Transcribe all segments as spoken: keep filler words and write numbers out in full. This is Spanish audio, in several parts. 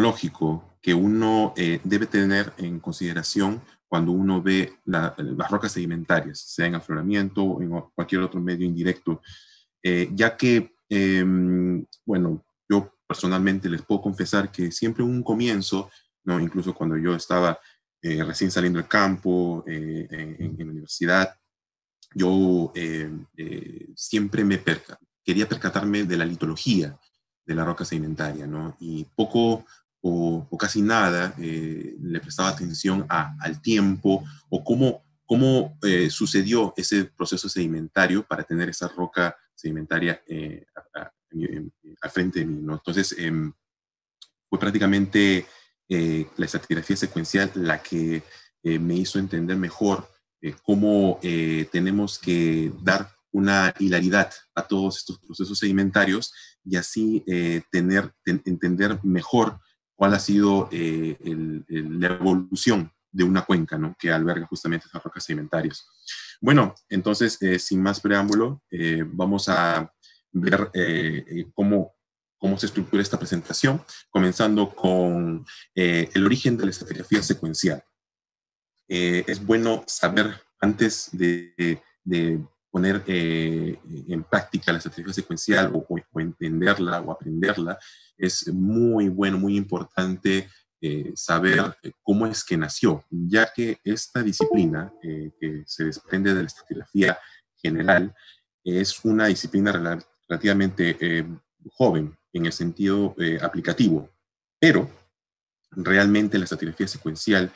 geológico que uno eh, debe tener en consideración cuando uno ve la, las rocas sedimentarias, sea en afloramiento o en cualquier otro medio indirecto, eh, ya que, eh, bueno, yo personalmente les puedo confesar que siempre un comienzo, ¿no? Incluso cuando yo estaba eh, recién saliendo del campo, eh, en, en, en la universidad, yo eh, eh, siempre me perca, quería percatarme de la litología de la roca sedimentaria, ¿no? Y poco o, o casi nada eh, le prestaba atención a, al tiempo o cómo, cómo eh, sucedió ese proceso sedimentario para tener esa roca sedimentaria eh, a, a, al frente de mí, ¿no? Entonces, eh, fue prácticamente eh, la estratigrafía secuencial la que eh, me hizo entender mejor eh, cómo eh, tenemos que dar una hilaridad a todos estos procesos sedimentarios y así eh, tener, ten, entender mejor cuál ha sido eh, el, el, la evolución de una cuenca, ¿no? Que alberga justamente esas rocas sedimentarias. Bueno, entonces, eh, sin más preámbulo, eh, vamos a ver eh, cómo, cómo se estructura esta presentación, comenzando con eh, el origen de la estratigrafía secuencial. Eh, es bueno saber, antes de, de poner eh, en práctica la estratigrafía secuencial o, o entenderla o aprenderla, es muy bueno, muy importante eh, saber cómo es que nació, ya que esta disciplina eh, que se desprende de la estratigrafía general es una disciplina rel relativamente eh, joven en el sentido eh, aplicativo, pero realmente la estratigrafía secuencial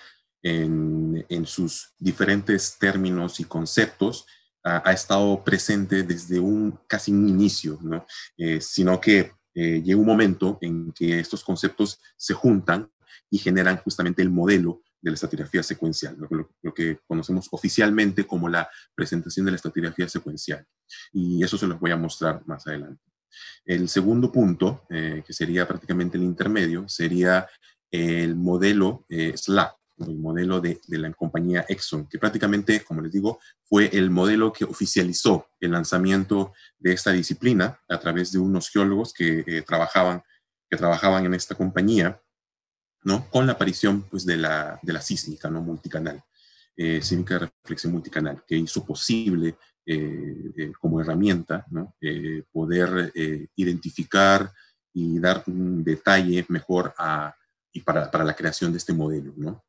en, en sus diferentes términos y conceptos ha, ha estado presente desde un casi un inicio, ¿no? Eh, sino que eh, llega un momento en que estos conceptos se juntan y generan justamente el modelo de la estratigrafía secuencial, lo, lo, lo que conocemos oficialmente como la presentación de la estratigrafía secuencial. Y eso se los voy a mostrar más adelante. El segundo punto, eh, que sería prácticamente el intermedio, sería el modelo eh, S L A C, el modelo de, de la compañía Exxon, que prácticamente, como les digo, fue el modelo que oficializó el lanzamiento de esta disciplina a través de unos geólogos que, eh, trabajaban, que trabajaban en esta compañía, ¿no? Con la aparición pues, de, la, de la sísmica, ¿no? Multicanal, eh, sísmica de reflexión multicanal, que hizo posible eh, eh, como herramienta, ¿no? eh, poder eh, identificar y dar un detalle mejor a y para, para la creación de este modelo, ¿no?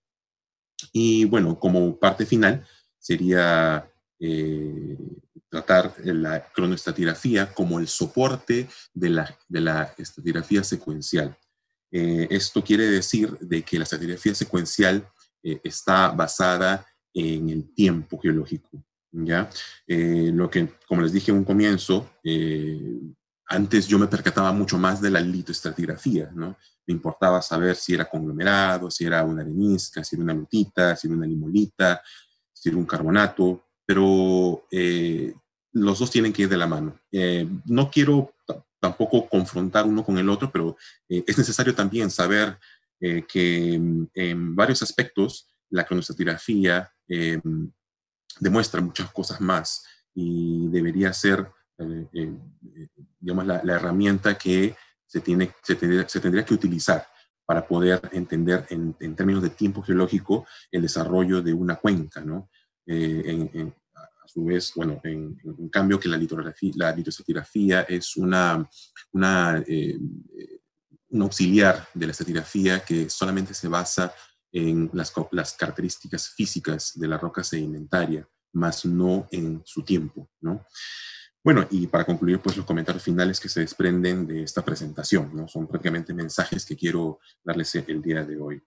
Y bueno, como parte final sería eh, tratar la cronoestratigrafía como el soporte de la, de la estratigrafía secuencial. Eh, esto quiere decir de que la estratigrafía secuencial eh, está basada en el tiempo geológico, ¿ya? Eh, lo que, como les dije en un comienzo, eh, antes yo me percataba mucho más de la litoestratigrafía, ¿no? Me importaba saber si era conglomerado, si era una arenisca, si era una lutita, si era una limolita, si era un carbonato, pero eh, los dos tienen que ir de la mano. Eh, no quiero tampoco confrontar uno con el otro, pero eh, es necesario también saber eh, que en varios aspectos la cronoestratigrafía eh, demuestra muchas cosas más y debería ser eh, eh, digamos, la, la herramienta que se, tiene, se, tendría, se tendría que utilizar para poder entender en, en términos de tiempo geológico el desarrollo de una cuenca, ¿no? Eh, en, en, a su vez, bueno, en, en cambio que la litografía, la litoestratigrafía es una, una, eh, un auxiliar de la estratigrafía que solamente se basa en las, las características físicas de la roca sedimentaria, más no en su tiempo, ¿no? Bueno, y para concluir, pues los comentarios finales que se desprenden de esta presentación, ¿no? Son prácticamente mensajes que quiero darles el día de hoy.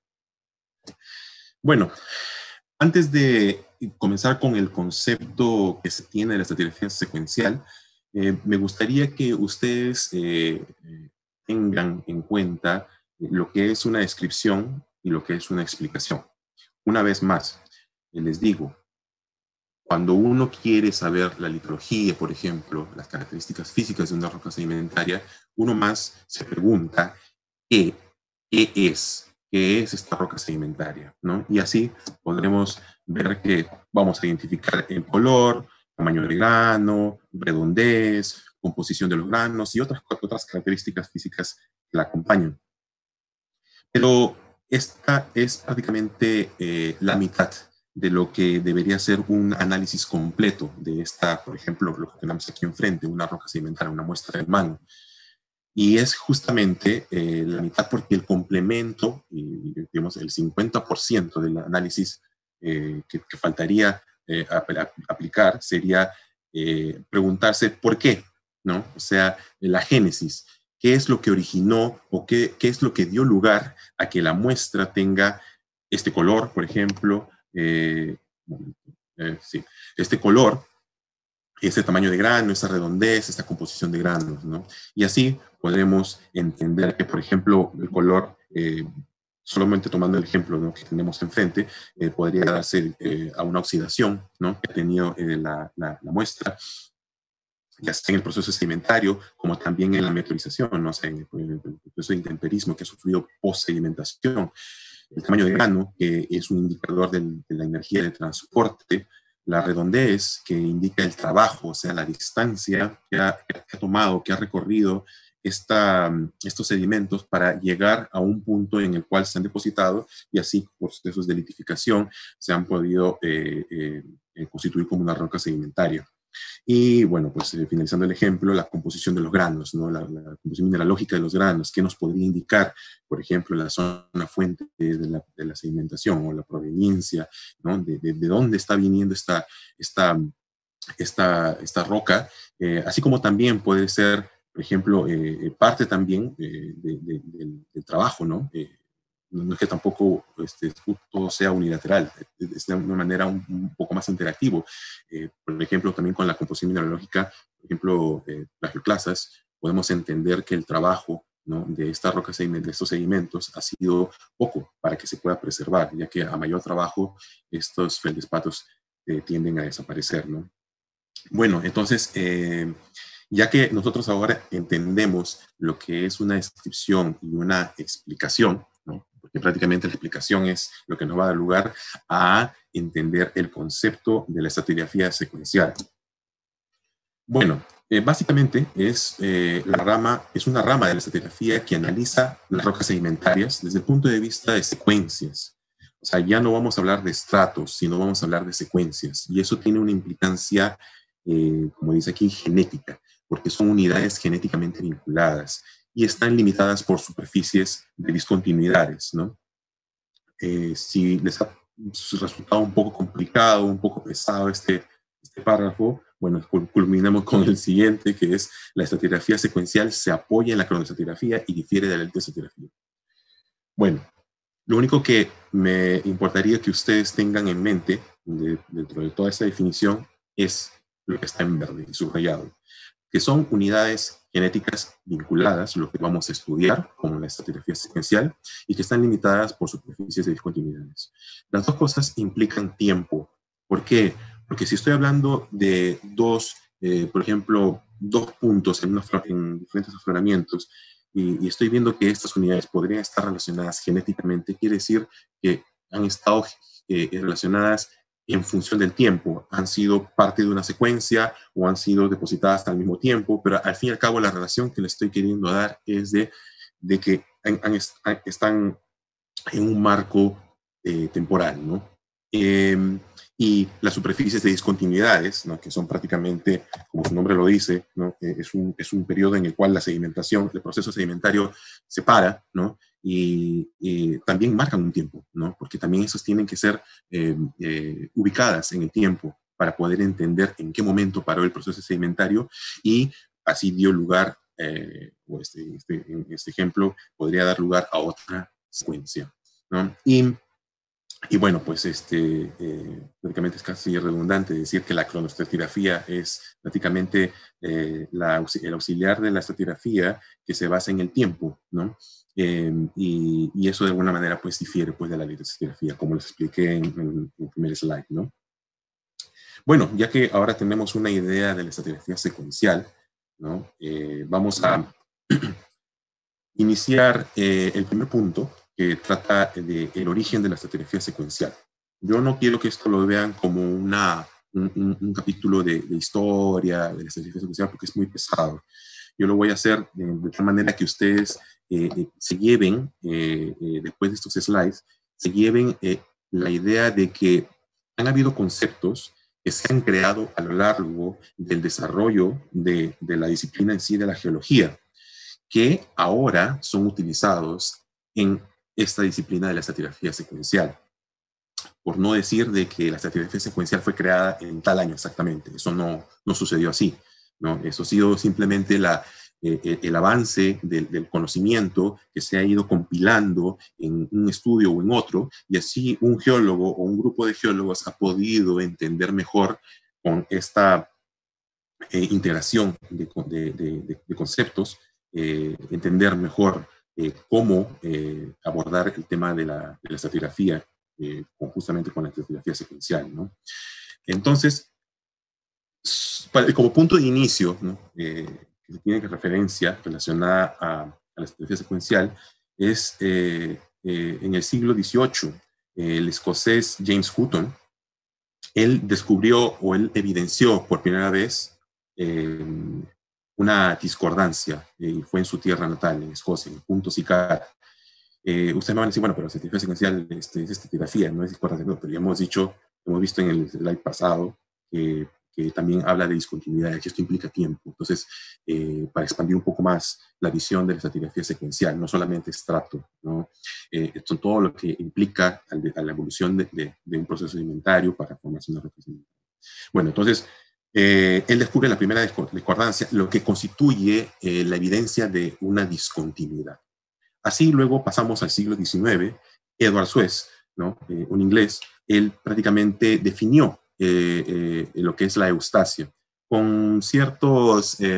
Bueno, antes de comenzar con el concepto que se tiene de la estratigrafía secuencial, eh, me gustaría que ustedes eh, tengan en cuenta lo que es una descripción y lo que es una explicación. Una vez más, les digo, cuando uno quiere saber la litología, por ejemplo, las características físicas de una roca sedimentaria, uno más se pregunta ¿qué, qué es? ¿Qué es esta roca sedimentaria? ¿No? Y así podremos ver que vamos a identificar el color, tamaño del grano, redondez, composición de los granos y otras, otras características físicas que la acompañan. Pero esta es prácticamente eh, la mitad de lo que debería ser un análisis completo de esta, por ejemplo, lo que tenemos aquí enfrente, una roca sedimentaria, una muestra de mano. Y es justamente eh, la mitad porque el complemento, y, digamos, el cincuenta por ciento del análisis eh, que, que, faltaría eh, a, a, aplicar sería eh, preguntarse por qué, ¿no? O sea, la génesis, qué es lo que originó o qué, qué es lo que dio lugar a que la muestra tenga este color, por ejemplo, eh, eh, sí, este color, ese tamaño de grano, esa redondez, esta composición de granos, ¿no? Y así podremos entender que, por ejemplo, el color, eh, solamente tomando el ejemplo, ¿no?, que tenemos enfrente, eh, podría darse eh, a una oxidación, ¿no?, que ha tenido eh, la, la, la muestra, ya sea en el proceso sedimentario, como también en la meteorización, ¿no? O sea, en el, en el proceso de intemperismo que ha sufrido post-sedimentación. El tamaño de grano, que es un indicador del, de la energía de transporte, la redondez, que indica el trabajo, o sea, la distancia que ha, que ha tomado, que ha recorrido esta, estos sedimentos para llegar a un punto en el cual se han depositado y así, por procesos de litificación, se han podido eh, eh, constituir como una roca sedimentaria. Y bueno, pues eh, finalizando el ejemplo, la composición de los granos, ¿no? La, la composición mineralógica de los granos, ¿qué nos podría indicar? Por ejemplo, la zona fuente de la, de la sedimentación o la proveniencia, ¿no? De, de, de dónde está viniendo esta, esta, esta, esta roca, eh, así como también puede ser, por ejemplo, eh, parte también eh, de, de, del, del trabajo, ¿no? Eh, no es que tampoco este, todo sea unilateral, es de una manera un, un poco más interactivo. Eh, por ejemplo, también con la composición mineralógica, por ejemplo, eh, las geoclasas, podemos entender que el trabajo, ¿no?, de estas rocas, de estos sedimentos, ha sido poco para que se pueda preservar, ya que a mayor trabajo estos feldespatos eh, tienden a desaparecer, ¿no? Bueno, entonces, eh, ya que nosotros ahora entendemos lo que es una descripción y una explicación, ¿no?, porque prácticamente la explicación es lo que nos va a dar lugar a entender el concepto de la estratigrafía secuencial. Bueno, eh, básicamente es, eh, la rama, es una rama de la estratigrafía que analiza las rocas sedimentarias desde el punto de vista de secuencias. O sea, ya no vamos a hablar de estratos, sino vamos a hablar de secuencias. Y eso tiene una implicancia, eh, como dice aquí, genética, porque son unidades genéticamente vinculadas y están limitadas por superficies de discontinuidades, ¿no? Eh, si les ha resultado un poco complicado, un poco pesado este, este párrafo, bueno, culminamos con el siguiente, que es: la estratigrafía secuencial se apoya en la cronoestratigrafía y difiere de la lithoestratigrafía. Bueno, lo único que me importaría que ustedes tengan en mente de, dentro de toda esta definición es lo que está en verde y subrayado, que son unidades genéticas vinculadas, lo que vamos a estudiar como la estratigrafía secuencial, y que están limitadas por superficies de discontinuidades. Las dos cosas implican tiempo. ¿Por qué? Porque si estoy hablando de dos, eh, por ejemplo, dos puntos en, una, en diferentes afloramientos, y, y estoy viendo que estas unidades podrían estar relacionadas genéticamente, quiere decir que han estado eh, relacionadas en función del tiempo, han sido parte de una secuencia o han sido depositadas al mismo tiempo, pero al fin y al cabo la relación que le estoy queriendo dar es de, de que han, han, están en un marco eh, temporal, ¿no? Eh, y las superficies de discontinuidades, ¿no?, que son prácticamente, como su nombre lo dice, ¿no?, eh, es, un, es un periodo en el cual la sedimentación, el proceso sedimentario se para, ¿no?, y, y también marcan un tiempo, ¿no?, porque también esas tienen que ser eh, eh, ubicadas en el tiempo para poder entender en qué momento paró el proceso sedimentario y así dio lugar, eh, o este, este, en este ejemplo, podría dar lugar a otra secuencia, ¿no? Y Y bueno, pues este, eh, prácticamente es casi redundante decir que la cronoestratigrafía es prácticamente eh, la, el auxiliar de la estratigrafía que se basa en el tiempo, ¿no? Eh, y, y eso de alguna manera pues difiere pues de la lithoestratigrafía, como les expliqué en, en, en el primer slide, ¿no? Bueno, ya que ahora tenemos una idea de la estratigrafía secuencial, ¿no? Eh, vamos a iniciar eh, el primer punto, que trata del origen de la estratigrafía secuencial. Yo no quiero que esto lo vean como una, un, un, un capítulo de, de historia de la estratigrafía secuencial, porque es muy pesado. Yo lo voy a hacer de, de tal manera que ustedes eh, eh, se lleven, eh, eh, después de estos slides, se lleven eh, la idea de que han habido conceptos que se han creado a lo largo del desarrollo de, de la disciplina en sí de la geología, que ahora son utilizados en esta disciplina de la estratigrafía secuencial. Por no decir de que la estratigrafía secuencial fue creada en tal año exactamente. Eso no, no sucedió así, ¿no? Eso ha sido simplemente la, eh, el avance del, del conocimiento que se ha ido compilando en un estudio o en otro, y así un geólogo o un grupo de geólogos ha podido entender mejor con esta eh, integración de, de, de, de conceptos, eh, entender mejor eh, cómo eh, abordar el tema de la, de la estratigrafía, eh, justamente con la estratigrafía secuencial, ¿no? Entonces, para, como punto de inicio, ¿no? eh, que se tiene que referencia relacionada a, a la estratigrafía secuencial, es eh, eh, en el siglo dieciocho, eh, el escocés James Hutton, él descubrió o él evidenció por primera vez eh, una discordancia, y eh, fue en su tierra natal, en Escocia, en Puntos y Cara. Eh, ustedes me van a decir, bueno, pero la estratigrafía secuencial este, es estratigrafía, no es discordancia, no, pero ya hemos dicho, hemos visto en el slide pasado que, que también habla de discontinuidad, que esto implica tiempo. Entonces, eh, para expandir un poco más la visión de la estratigrafía secuencial, no solamente estrato, ¿no? Eh, esto todo lo que implica a, de, a la evolución de, de, de un proceso sedimentario para formación de rocas sedimentarias. Bueno, entonces, eh, él descubre la primera discordancia, lo que constituye eh, la evidencia de una discontinuidad. Así luego pasamos al siglo diecinueve, Edward Suez, ¿no? eh, un inglés, él prácticamente definió eh, eh, lo que es la eustasia, con ciertos, eh,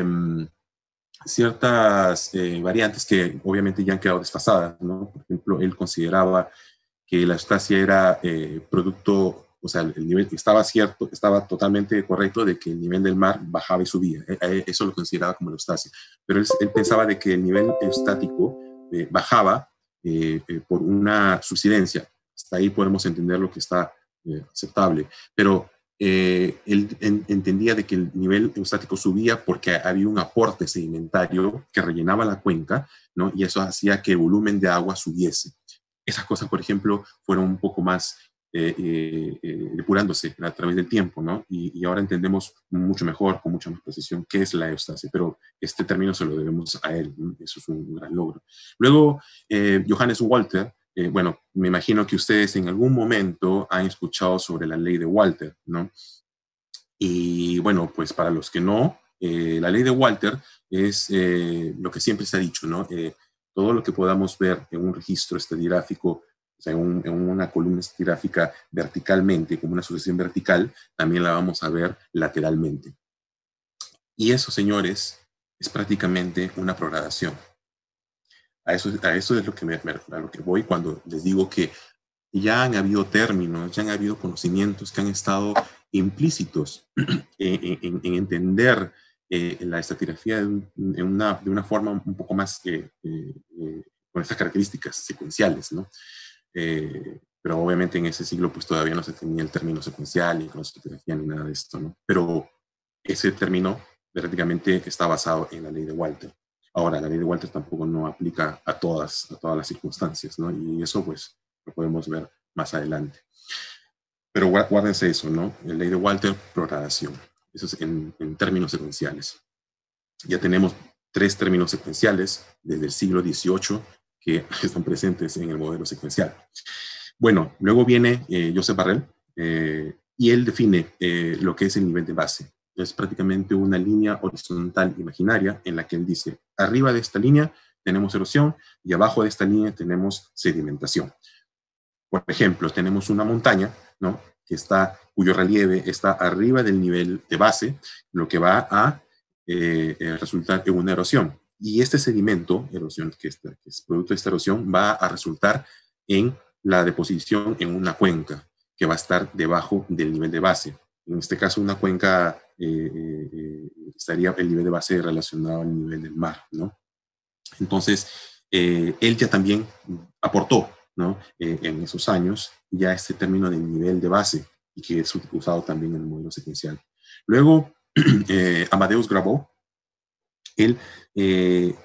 ciertas eh, variantes que obviamente ya han quedado desfasadas, ¿no? Por ejemplo, él consideraba que la eustasia era eh, producto, o sea, el nivel estaba cierto, estaba totalmente correcto de que el nivel del mar bajaba y subía, eso lo consideraba como la eustasia, pero él, él pensaba de que el nivel eustático Eh, bajaba eh, eh, por una subsidencia. Hasta ahí podemos entender lo que está eh, aceptable. Pero eh, él en, entendía de que el nivel eustático subía porque había un aporte sedimentario que rellenaba la cuenca, ¿no? Y eso hacía que el volumen de agua subiese. Esas cosas, por ejemplo, fueron un poco más eh, eh, eh, depurándose a través del tiempo, ¿no? Y, y ahora entendemos mucho mejor, con mucha más precisión, qué es la eustasia, pero este término se lo debemos a él, ¿no? Eso es un gran logro. Luego, eh, Johannes Walter, eh, bueno, me imagino que ustedes en algún momento han escuchado sobre la ley de Walter, ¿no? Y bueno, pues para los que no, eh, la ley de Walter es eh, lo que siempre se ha dicho, ¿no? Eh, todo lo que podamos ver en un registro estratigráfico, o sea, en, un, en una columna estratigráfica verticalmente, como una sucesión vertical, también la vamos a ver lateralmente. Y eso, señores, es prácticamente una progradación. A eso, a eso es lo que me, a lo que voy cuando les digo que ya han habido términos, ya han habido conocimientos que han estado implícitos en, en, en entender eh, la estratigrafía en una, de una forma un poco más eh, eh, con estas características secuenciales, ¿no? Eh, pero obviamente en ese siglo pues todavía no se tenía el término secuencial ni cronoestratigrafía ni nada de esto, ¿no? Pero ese término prácticamente está basado en la ley de Walter. Ahora, la ley de Walter tampoco no aplica a todas, a todas las circunstancias, ¿no? Y eso pues lo podemos ver más adelante. Pero guárdense eso, ¿no? La ley de Walter, progradación. Eso es en, en términos secuenciales. Ya tenemos tres términos secuenciales desde el siglo dieciocho que están presentes en el modelo secuencial. Bueno, luego viene eh, Joseph Barrel eh, y él define eh, lo que es el nivel de base. Es prácticamente una línea horizontal imaginaria en la que él dice, arriba de esta línea tenemos erosión y abajo de esta línea tenemos sedimentación. Por ejemplo, tenemos una montaña, ¿no? que está, cuyo relieve está arriba del nivel de base, lo que va a eh, eh, resultar en una erosión. Y este sedimento, erosión, que, está, que es producto de esta erosión, va a resultar en la deposición en una cuenca que va a estar debajo del nivel de base. En este caso, una cuenca eh, eh, estaría el nivel de base relacionado al nivel del mar, ¿no? Entonces, eh, él ya también aportó, ¿no? Eh, en esos años ya este término de nivel de base y que es usado también en el modelo secuencial. Luego, eh, Amadeus Grabó, él eh,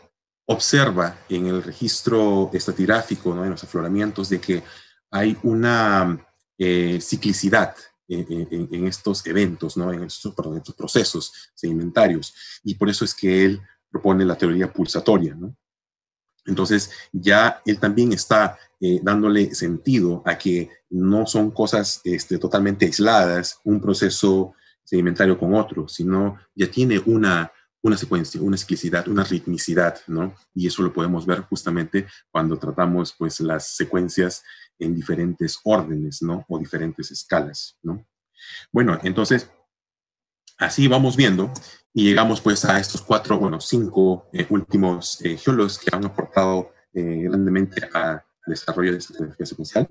observa en el registro estratigráfico, ¿no?, en los afloramientos, de que hay una eh, ciclicidad en, en, en estos eventos, ¿no?, en estos, perdón, en estos procesos sedimentarios, y por eso es que él propone la teoría pulsatoria, ¿no? Entonces, ya él también está eh, dándole sentido a que no son cosas este, totalmente aisladas, un proceso sedimentario con otro, sino ya tiene una, una secuencia, una ciclicidad, una ritmicidad, ¿no? Y eso lo podemos ver justamente cuando tratamos, pues, las secuencias en diferentes órdenes, ¿no?, o diferentes escalas, ¿no? Bueno, entonces, así vamos viendo y llegamos pues a estos cuatro, bueno, cinco eh, últimos eh, geólogos que han aportado eh, grandemente al desarrollo de esta tecnología secuencial.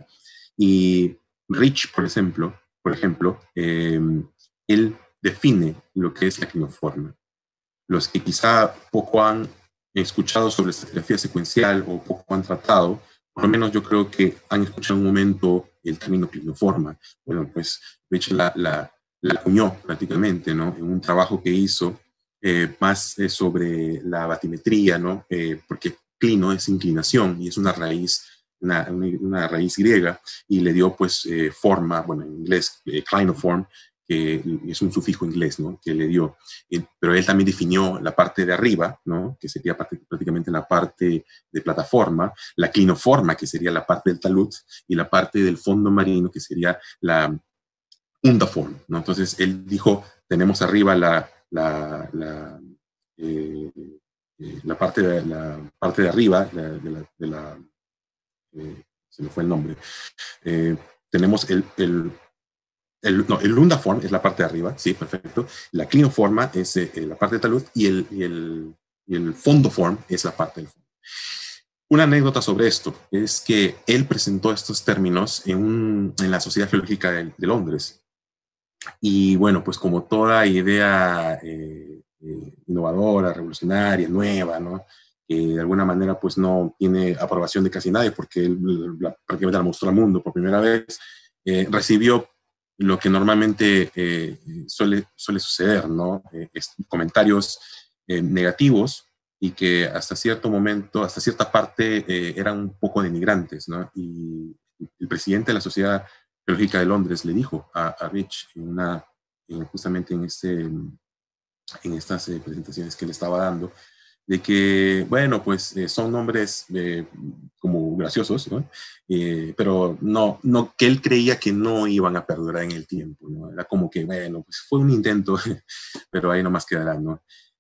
Y Rich, por ejemplo, por ejemplo eh, él define lo que es la clinoforma. Los que quizá poco han escuchado sobre estratigrafía secuencial o poco han tratado, por lo menos yo creo que han escuchado en un momento el término clinoforma. Bueno, pues Rich la, la, la acuñó prácticamente, ¿no?, en un trabajo que hizo eh, más eh, sobre la batimetría, ¿no?, eh, porque clino es inclinación y es una raíz, una, una raíz griega, y le dio pues eh, forma, bueno, en inglés, eh, clinoform, que es un sufijo inglés, ¿no?, que le dio. Pero él también definió la parte de arriba, ¿no?, que sería prácticamente la parte de plataforma, la clinoforma, que sería la parte del talud, y la parte del fondo marino, que sería la undaform, ¿no? Entonces él dijo, tenemos arriba la, la, la, eh, eh, la, parte, de, la parte de arriba, la, de la, de la eh, se me fue el nombre, eh, tenemos el, el El, no, el undaform es la parte de arriba, sí, perfecto. La clinoforma es eh, la parte de talud y el, y, el, y el fondoform es la parte del fondo. Una anécdota sobre esto es que él presentó estos términos en, un, en la Sociedad Geológica de, de Londres. Y bueno, pues como toda idea eh, eh, innovadora, revolucionaria, nueva, ¿no?, que de alguna manera pues no tiene aprobación de casi nadie porque él la, prácticamente la mostró al mundo por primera vez, eh, recibió lo que normalmente eh, suele, suele suceder, ¿no?, eh, comentarios eh, negativos y que hasta cierto momento, hasta cierta parte eh, eran un poco denigrantes, ¿no? Y el presidente de la Sociedad Geológica de Londres le dijo a, a Rich en una, en, justamente en, este, en estas eh, presentaciones que le estaba dando, de que, bueno, pues eh, son nombres eh, como graciosos, ¿no? Eh, pero no, no, que él creía que no iban a perdurar en el tiempo, ¿no? Era como que, bueno, pues fue un intento, pero ahí nomás quedará, ¿no?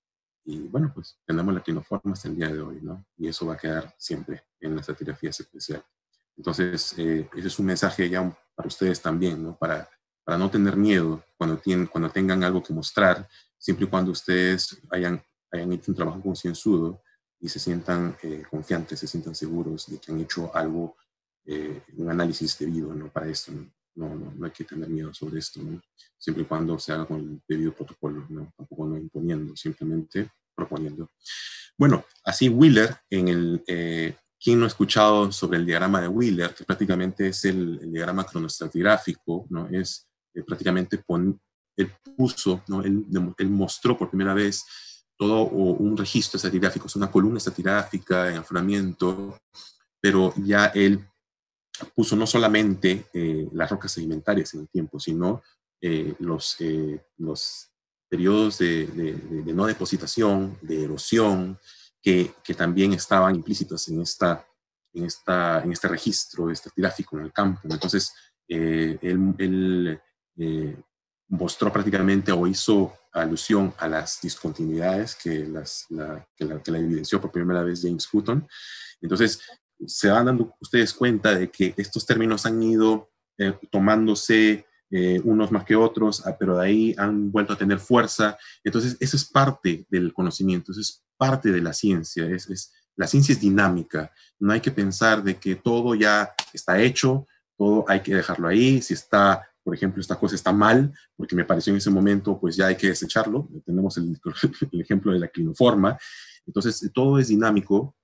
Y bueno, pues tenemos la clinoforma hasta el día de hoy, ¿no? Y eso va a quedar siempre en la estratigrafía secuencial. Entonces, eh, ese es un mensaje ya para ustedes también, ¿no? Para, para no tener miedo cuando, tienen, cuando tengan algo que mostrar, siempre y cuando ustedes hayan, hayan hecho un trabajo concienzudo y se sientan eh, confiantes, se sientan seguros de que han hecho algo, eh, un análisis debido, ¿no?, para esto, ¿no? No, no, no hay que tener miedo sobre esto, ¿no? Siempre y cuando se haga con el debido protocolo, ¿no? Tampoco no imponiendo, simplemente proponiendo. Bueno, así Wheeler, en el, eh, ¿quién no ha escuchado sobre el diagrama de Wheeler? Que prácticamente es el, el diagrama cronoestratigráfico, ¿no? Es eh, prácticamente, pon, él puso, ¿no? Él, él mostró por primera vez todo un registro estratigráfico, es una columna estratigráfica en afloramiento, pero ya él puso no solamente eh, las rocas sedimentarias en el tiempo, sino eh, los, eh, los periodos de, de, de, de no depositación, de erosión, que, que también estaban implícitos en, esta, en, esta, en este registro estratigráfico en el campo. Entonces, eh, él, él eh, mostró prácticamente o hizo alusión a las discontinuidades que, las, la, que, la, que la evidenció por primera vez James Hutton. Entonces, se van dando ustedes cuenta de que estos términos han ido eh, tomándose eh, unos más que otros, pero de ahí han vuelto a tener fuerza. Entonces, eso es parte del conocimiento, eso es parte de la ciencia. Es, es, la ciencia es dinámica. No hay que pensar de que todo ya está hecho, todo hay que dejarlo ahí. Si está, por ejemplo, esta cosa está mal, porque me pareció en ese momento, pues ya hay que desecharlo. Tenemos el, el ejemplo de la clinoforma. Entonces, todo es dinámico.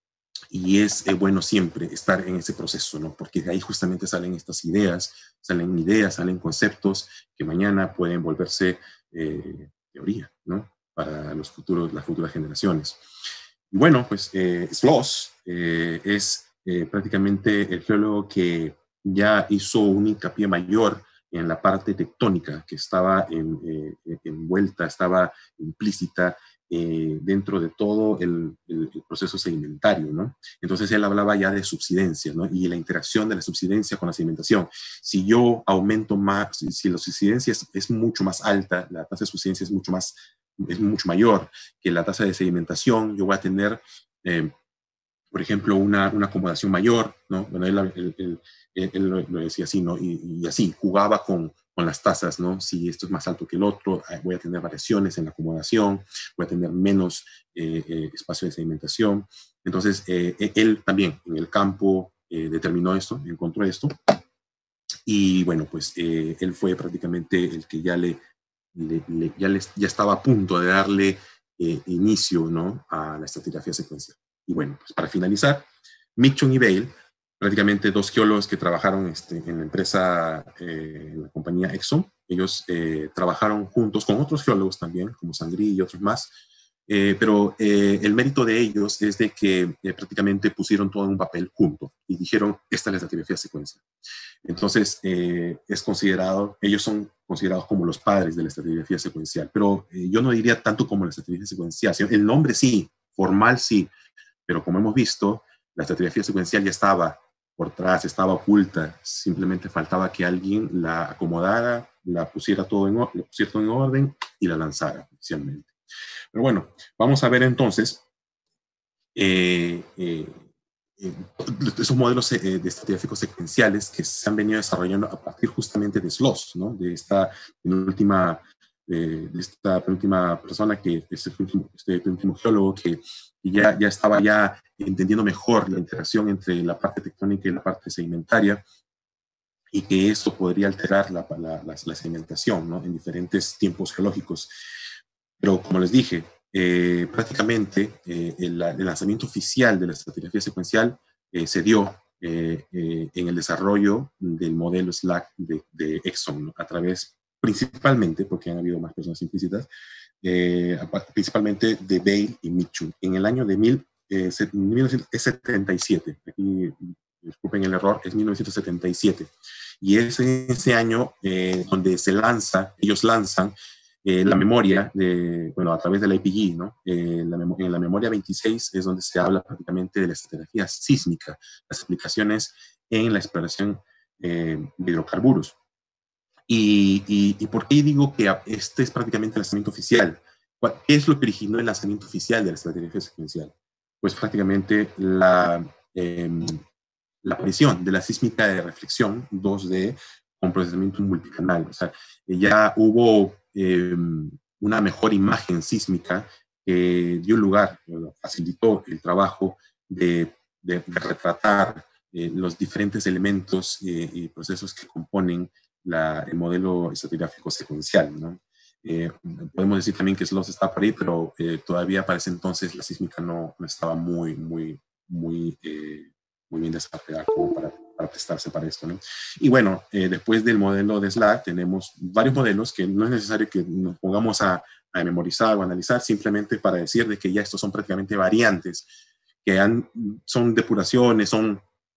Y es eh, bueno siempre estar en ese proceso, ¿no? Porque de ahí justamente salen estas ideas, salen ideas, salen conceptos que mañana pueden volverse eh, teoría, ¿no? Para los futuros, las futuras generaciones. y bueno, pues eh, Sloss eh, es eh, prácticamente el geólogo que ya hizo un hincapié mayor en la parte tectónica que estaba en, eh, envuelta, estaba implícita eh, dentro de todo el, el, el, proceso sedimentario, ¿no? Entonces él hablaba ya de subsidencia, ¿no? Y la interacción de la subsidencia con la sedimentación. Si yo aumento más, si, si la subsidencia es, es mucho más alta, la tasa de subsidencia es mucho más, es mucho mayor que la tasa de sedimentación, yo voy a tener, eh, por ejemplo, una, una acomodación mayor, ¿no? Bueno, él, él, él, él, él lo, lo decía así, ¿no? Y, y así, jugaba con, con las tasas, ¿no? Si esto es más alto que el otro, voy a tener variaciones en la acomodación, voy a tener menos eh, eh, espacio de sedimentación. Entonces, eh, él también en el campo eh, determinó esto, encontró esto, y bueno, pues eh, él fue prácticamente el que ya le, le, le ya, le, ya estaba a punto de darle eh, inicio, ¿no? A la estratigrafía secuencial. Y bueno, pues para finalizar, Mitchum y Bale, prácticamente dos geólogos que trabajaron este, en la empresa, eh, en la compañía Exxon, ellos eh, trabajaron juntos con otros geólogos también, como Sangri y otros más, eh, pero eh, el mérito de ellos es de que eh, prácticamente pusieron todo en un papel junto y dijeron, esta es la estratigrafía secuencial. Entonces, eh, es considerado, ellos son considerados como los padres de la estratigrafía secuencial, pero eh, yo no diría tanto como la estratigrafía secuencial, sino el nombre sí, formal sí, pero como hemos visto, la estratigrafía secuencial ya estaba por atrás, estaba oculta, simplemente faltaba que alguien la acomodara, la pusiera todo en, la pusiera todo en orden y la lanzara oficialmente. Pero bueno, vamos a ver entonces eh, eh, esos modelos de estratigráficos secuenciales que se han venido desarrollando a partir justamente de Sloss, ¿no? De esta última, de, de esta última persona que es el último, este último geólogo que ya, ya estaba ya entendiendo mejor la interacción entre la parte tectónica y la parte sedimentaria y que esto podría alterar la, la, la, la sedimentación, ¿no? En diferentes tiempos geológicos. Pero como les dije, eh, prácticamente eh, el, el lanzamiento oficial de la estratigrafía secuencial eh, se dio eh, eh, en el desarrollo del modelo SLAC de, de Exxon, ¿no? A través, principalmente, porque han habido más personas implícitas, eh, principalmente de Bale y Mitchum. En el año de mil, eh, mil novecientos setenta y siete, aquí disculpen el error, es mil novecientos setenta y siete, y es en ese año eh, donde se lanza, ellos lanzan Eh, la memoria, de, bueno, a través de la I P G, ¿no? Eh, la en la memoria veintiséis es donde se habla prácticamente de la estratigrafía sísmica, las aplicaciones en la exploración eh, de hidrocarburos. Y, y, ¿Y por qué digo que este es prácticamente el lanzamiento oficial? ¿Qué es lo que originó el lanzamiento oficial de la estratigrafía secuencial? Pues prácticamente la, eh, la aparición de la sísmica de reflexión dos D con procesamiento multicanal. O sea, ya hubo eh, una mejor imagen sísmica que dio lugar, facilitó el trabajo de, de, de retratar eh, los diferentes elementos eh, y procesos que componen la, el modelo estratigráfico secuencial, ¿no? Eh, podemos decir también que Sloss está por ahí, pero eh, todavía para ese entonces la sísmica no, no estaba muy, muy, muy, eh, muy bien desarrollada como para, para prestarse para esto, ¿no? Y bueno, eh, después del modelo de SLAC tenemos varios modelos que no es necesario que nos pongamos a, a memorizar o analizar, simplemente para decir de que ya estos son prácticamente variantes, que han, son depuraciones, son,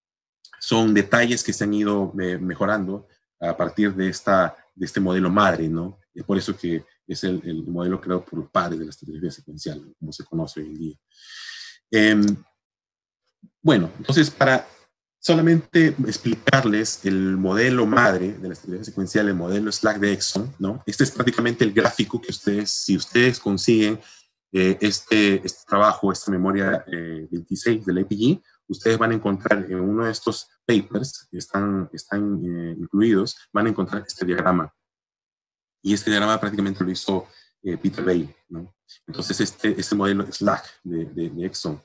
son detalles que se han ido eh, mejorando a partir de, esta, de este modelo madre, ¿no? Es por eso que es el, el modelo creado por los padres de la estratigrafía secuencial, ¿no? Como se conoce hoy en día. Eh, bueno, entonces para solamente explicarles el modelo madre de la estratigrafía secuencial, el modelo SLAC de Exxon, ¿no? Este es prácticamente el gráfico que ustedes, si ustedes consiguen eh, este, este trabajo, esta memoria eh, veintiséis de la I P G, ustedes van a encontrar en uno de estos papers que están, están eh, incluidos, van a encontrar este diagrama. Y este diagrama prácticamente lo hizo eh, Peter Bale, ¿no? Entonces, este, este modelo SLAC de, de, de Exxon.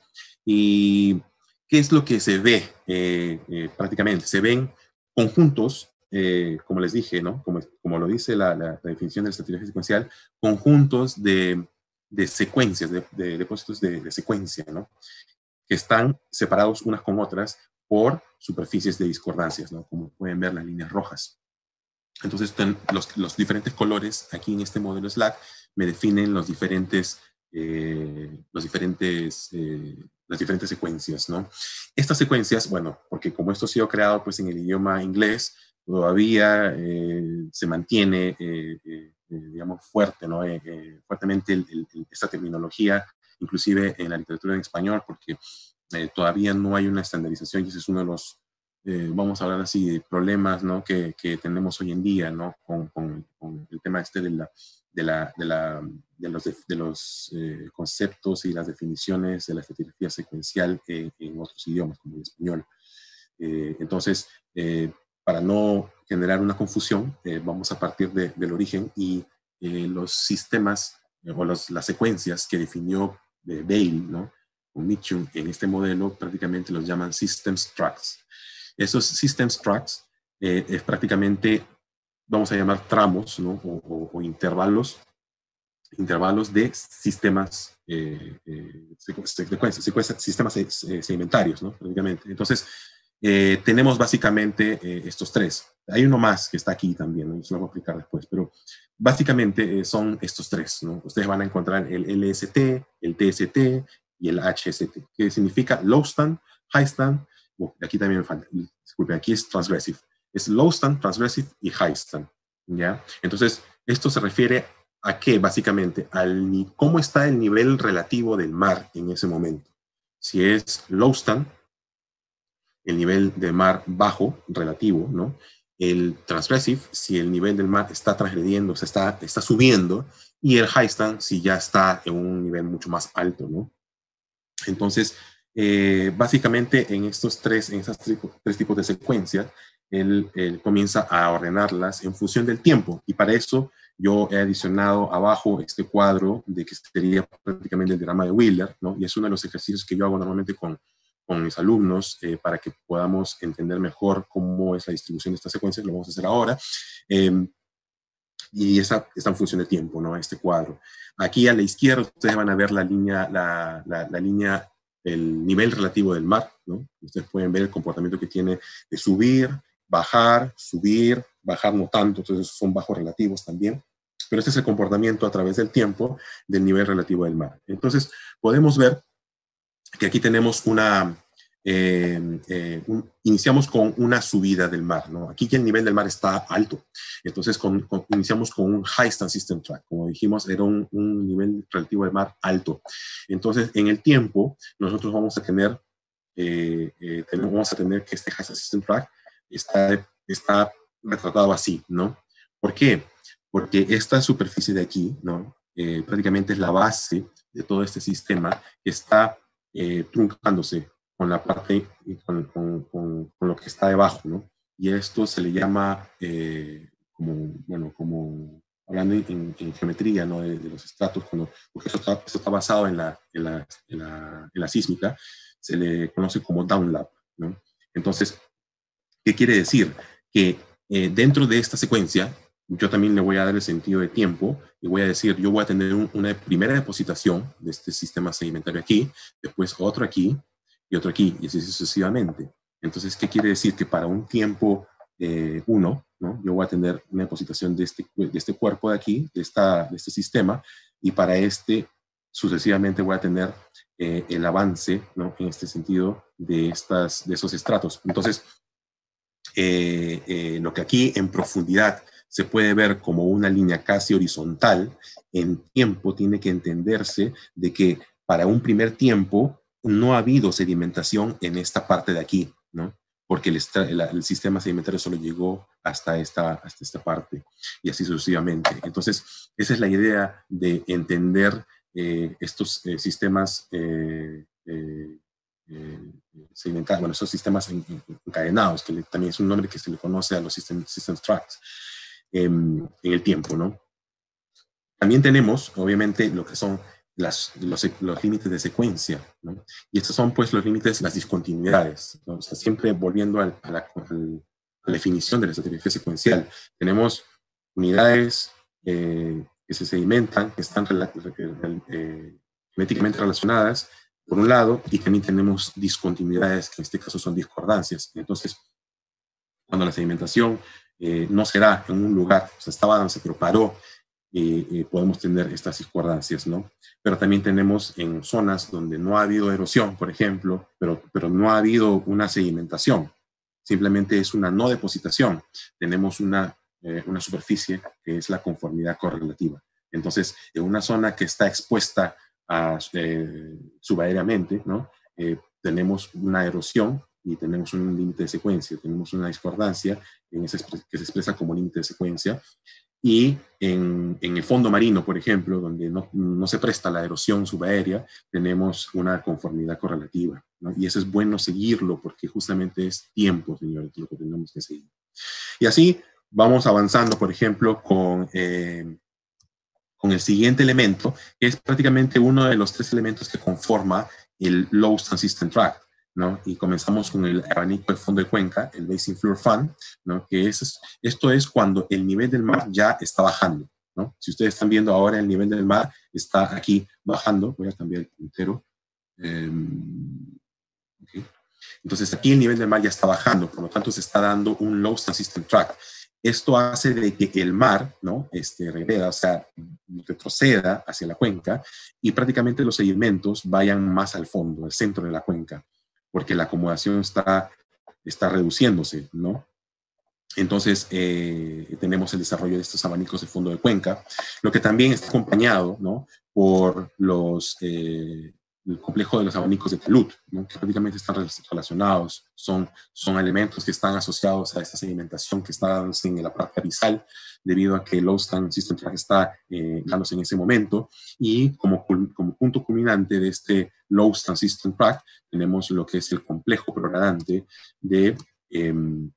Y ¿qué es lo que se ve eh, eh, prácticamente? Se ven conjuntos, eh, como les dije, ¿no? Como, como lo dice la, la, la definición de la estratigrafía secuencial, conjuntos de, de secuencias, de, de depósitos de, de secuencia, ¿no? Que están separados unas con otras por superficies de discordancias, ¿no? Como pueden ver las líneas rojas. Entonces, los, los diferentes colores aquí en este modelo SLAC me definen los diferentes eh, los diferentes, eh, las diferentes secuencias, ¿no? Estas secuencias, bueno, porque como esto ha sido creado pues, en el idioma inglés, todavía eh, se mantiene, eh, eh, digamos, fuerte, ¿no? Eh, eh, fuertemente el, el, esta terminología, inclusive en la literatura en español, porque eh, todavía no hay una estandarización y ese es uno de los, eh, vamos a hablar así, problemas, ¿no? que, que tenemos hoy en día, ¿no? con, con, con el tema este de, la, de, la, de, la, de los, de, de los eh, conceptos y las definiciones de la estratigrafía secuencial eh, en otros idiomas, como el español. Eh, entonces, eh, para no generar una confusión, eh, vamos a partir de, del origen y eh, los sistemas eh, o los, las secuencias que definió eh, Bale, ¿no? o Mitchum en este modelo prácticamente los llaman Systems Tracks. Esos Systems Tracks eh, es prácticamente, vamos a llamar tramos, ¿no? o, o, o intervalos, intervalos de sistemas, eh, eh, secuencias, secuencias, sistemas eh, sedimentarios, ¿no? prácticamente. Entonces, eh, tenemos básicamente eh, estos tres. Hay uno más que está aquí también, ¿no? Eso lo voy a explicar después, pero básicamente eh, son estos tres, ¿no? Ustedes van a encontrar el L S T, el T S T y el H S T, que significa low stand, high stand, oh, aquí también me falta, disculpen, aquí es transgressive. Es low stand, transgressive y high stand, ¿ya? Entonces, esto se refiere a qué, básicamente, al cómo está el nivel relativo del mar en ese momento. Si es low stand, el nivel del mar bajo, relativo, ¿no? El transgressive, si el nivel del mar está transgrediendo, se está, está subiendo, y el high stand, si ya está en un nivel mucho más alto, ¿no? Entonces, eh, básicamente en estos tres, en esas tres, tres tipos de secuencias, él, él comienza a ordenarlas en función del tiempo, y para eso yo he adicionado abajo este cuadro de que sería prácticamente el diagrama de Wheeler, ¿no? Y es uno de los ejercicios que yo hago normalmente con, con mis alumnos eh, para que podamos entender mejor cómo es la distribución de estas secuencias. Lo vamos a hacer ahora. Eh, y esa está en función de tiempo, ¿no? Este cuadro. Aquí a la izquierda ustedes van a ver la línea, la, la, la línea, el nivel relativo del mar, ¿no? Ustedes pueden ver el comportamiento que tiene de subir, bajar, subir, bajar no tanto, entonces son bajos relativos también. Pero este es el comportamiento a través del tiempo del nivel relativo del mar. Entonces, podemos ver que aquí tenemos una, eh, eh, un, iniciamos con una subida del mar, ¿no? Aquí ya el nivel del mar está alto, entonces con, con, iniciamos con un high stand system track, como dijimos, era un, un nivel relativo del mar alto. Entonces, en el tiempo, nosotros vamos a tener, eh, eh, tenemos, vamos a tener que este high stand system track está, está retratado así, ¿no? ¿Por qué? Porque esta superficie de aquí, ¿no? Eh, prácticamente es la base de todo este sistema que está Eh, truncándose con la parte, con, con, con, con lo que está debajo, ¿no? Y esto se le llama, eh, como, bueno, como hablando en, en geometría, ¿no? De, de los estratos, cuando, porque esto está, esto está basado en la, en, la, en, la, en la sísmica, se le conoce como downlap, ¿no? Entonces, ¿qué quiere decir? Que eh, dentro de esta secuencia, yo también le voy a dar el sentido de tiempo y voy a decir, yo voy a tener un, una primera depositación de este sistema sedimentario aquí, después otro aquí y otro aquí, y así sucesivamente. Entonces, ¿qué quiere decir? Que para un tiempo eh, uno, ¿no? yo voy a tener una depositación de este, de este cuerpo de aquí, de, esta, de este sistema, y para este sucesivamente voy a tener eh, el avance, ¿no? en este sentido, de, estas, de esos estratos. Entonces, eh, eh, lo que aquí en profundidad se puede ver como una línea casi horizontal, en tiempo tiene que entenderse de que para un primer tiempo no ha habido sedimentación en esta parte de aquí, ¿no? Porque el, el, el sistema sedimentario solo llegó hasta esta, hasta esta parte y así sucesivamente. Entonces, esa es la idea de entender eh, estos eh, sistemas eh, eh, eh, sedimentados, bueno, esos sistemas encadenados, que le, también es un nombre que se le conoce a los system, system tracks. En el tiempo, ¿no? También tenemos, obviamente, lo que son las, los, los límites de secuencia, ¿no? Y estos son, pues, los límites, las discontinuidades, ¿no? O sea, siempre volviendo al, a, la, al, a la definición de la estratigrafía secuencial. Tenemos unidades eh, que se sedimentan, que están eh, geométricamente relacionadas, por un lado, y también tenemos discontinuidades, que en este caso son discordancias. Entonces, cuando la sedimentación Eh, no se da en un lugar, o sea, estaba dándose, pero paró eh, eh, podemos tener estas discordancias, ¿no? Pero también tenemos en zonas donde no ha habido erosión, por ejemplo, pero, pero no ha habido una sedimentación, simplemente es una no depositación. Tenemos una, eh, una superficie que es la conformidad correlativa. Entonces, en una zona que está expuesta a, eh, subaéreamente, ¿no? Eh, tenemos una erosión y tenemos un límite de secuencia, tenemos una discordancia en ese, que se expresa como límite de secuencia. Y en, en el fondo marino, por ejemplo, donde no, no se presta la erosión subaérea, tenemos una conformidad correlativa, ¿no? Y eso es bueno seguirlo porque justamente es tiempo, señores, lo que tenemos que seguir. Y así vamos avanzando, por ejemplo, con, eh, con el siguiente elemento, que es prácticamente uno de los tres elementos que conforma el Low Consistent Tract, ¿no? Y comenzamos con el abanico de fondo de cuenca, el Basin Floor Fan, ¿no? Que es, esto es cuando el nivel del mar ya está bajando, ¿no? Si ustedes están viendo ahora, el nivel del mar está aquí bajando. Voy a cambiar el puntero. Eh, okay. Entonces aquí el nivel del mar ya está bajando, por lo tanto se está dando un Low Consistent Tract. Esto hace de que el mar, ¿no? Este, regreda, o sea, retroceda hacia la cuenca y prácticamente los sedimentos vayan más al fondo, al centro de la cuenca, porque la acomodación está, está reduciéndose, ¿no? Entonces, eh, tenemos el desarrollo de estos abanicos de fondo de cuenca, lo que también está acompañado, ¿no? Por los, eh, el complejo de los abanicos de talud, ¿no? Que prácticamente están relacionados, son, son elementos que están asociados a esta sedimentación que está dándose en la parte abisal, debido a que el Low Consistent Tract está eh, dándose en ese momento, y como, como punto culminante de este Low Consistent Tract, tenemos lo que es el complejo progradante de... Eh,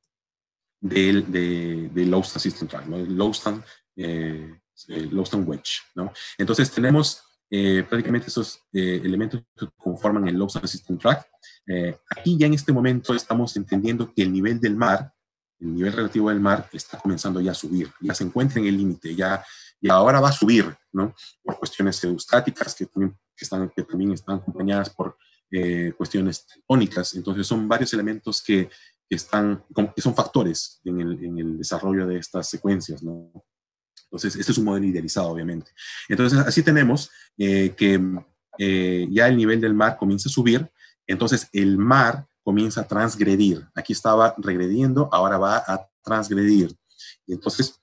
del de, de Low Consistent Tract, ¿no? El Lowston, eh, Lowston Wedge, ¿no? Entonces tenemos eh, prácticamente esos eh, elementos que conforman el Low Consistent Tract. Eh, aquí ya en este momento estamos entendiendo que el nivel del mar, el nivel relativo del mar está comenzando ya a subir, ya se encuentra en el límite, ya, y ahora va a subir, ¿no? Por cuestiones geostáticas que también, que están, que también están acompañadas por eh, cuestiones tectónicas. Entonces son varios elementos que que, están, que son factores en el, en el desarrollo de estas secuencias, ¿no? Entonces, este es un modelo idealizado, obviamente. Entonces, así tenemos eh, que eh, ya el nivel del mar comienza a subir, entonces el mar comienza a transgredir. Aquí estaba regrediendo, ahora va a transgredir. Y entonces,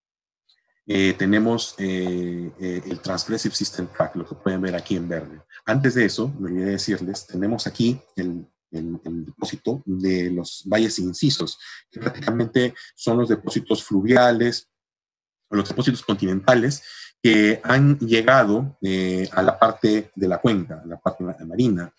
eh, tenemos eh, eh, el Transgressive System Tract, lo que pueden ver aquí en verde. Antes de eso, me olvidé decirles, tenemos aquí el El, el depósito de los valles incisos, que prácticamente son los depósitos fluviales o los depósitos continentales que han llegado eh, a la parte de la cuenca, a la parte marina,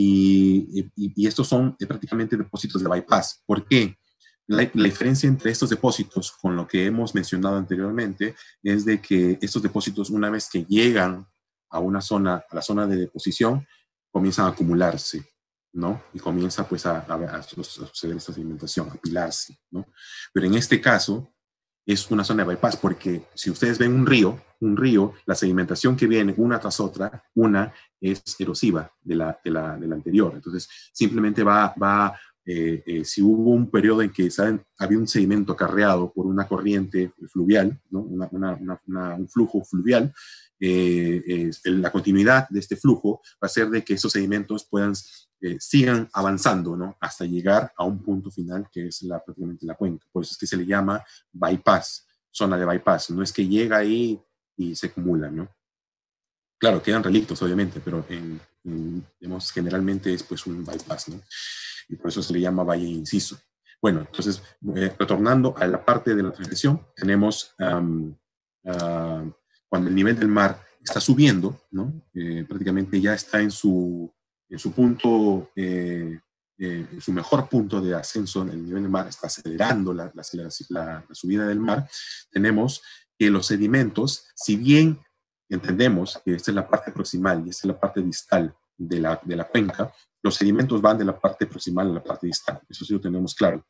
y, y, y estos son eh, prácticamente depósitos de bypass. ¿Por qué? La, la diferencia entre estos depósitos con lo que hemos mencionado anteriormente es de que estos depósitos, una vez que llegan a una zona, a la zona de deposición, comienzan a acumularse, ¿no? Y comienza pues a, a, a suceder esta sedimentación, a apilarse, ¿no? Pero en este caso es una zona de bypass porque si ustedes ven un río, un río, la sedimentación que viene una tras otra, una es erosiva de la, de la, de la anterior. Entonces simplemente va, va eh, eh, si hubo un periodo en que ¿saben? Había un sedimento acarreado por una corriente fluvial, ¿no? una, una, una, una, un flujo fluvial, eh, eh, la continuidad de este flujo va a ser de que esos sedimentos puedan Eh, sigan avanzando, ¿no? Hasta llegar a un punto final que es la, prácticamente la cuenca. Por eso es que se le llama bypass, zona de bypass. No es que llega ahí y se acumula, ¿no? Claro, quedan relictos, obviamente, pero en, en, digamos, generalmente es pues un bypass, ¿no? Y por eso se le llama valle inciso. Bueno, entonces, eh, retornando a la parte de la transgresión, tenemos um, uh, cuando el nivel del mar está subiendo, ¿no? Eh, prácticamente ya está en su en su punto, eh, eh, en su mejor punto de ascenso, el nivel del mar está acelerando la, la, la, la subida del mar, tenemos que los sedimentos, si bien entendemos que esta es la parte proximal y esta es la parte distal de la, de la cuenca, los sedimentos van de la parte proximal a la parte distal, eso sí lo tenemos claro.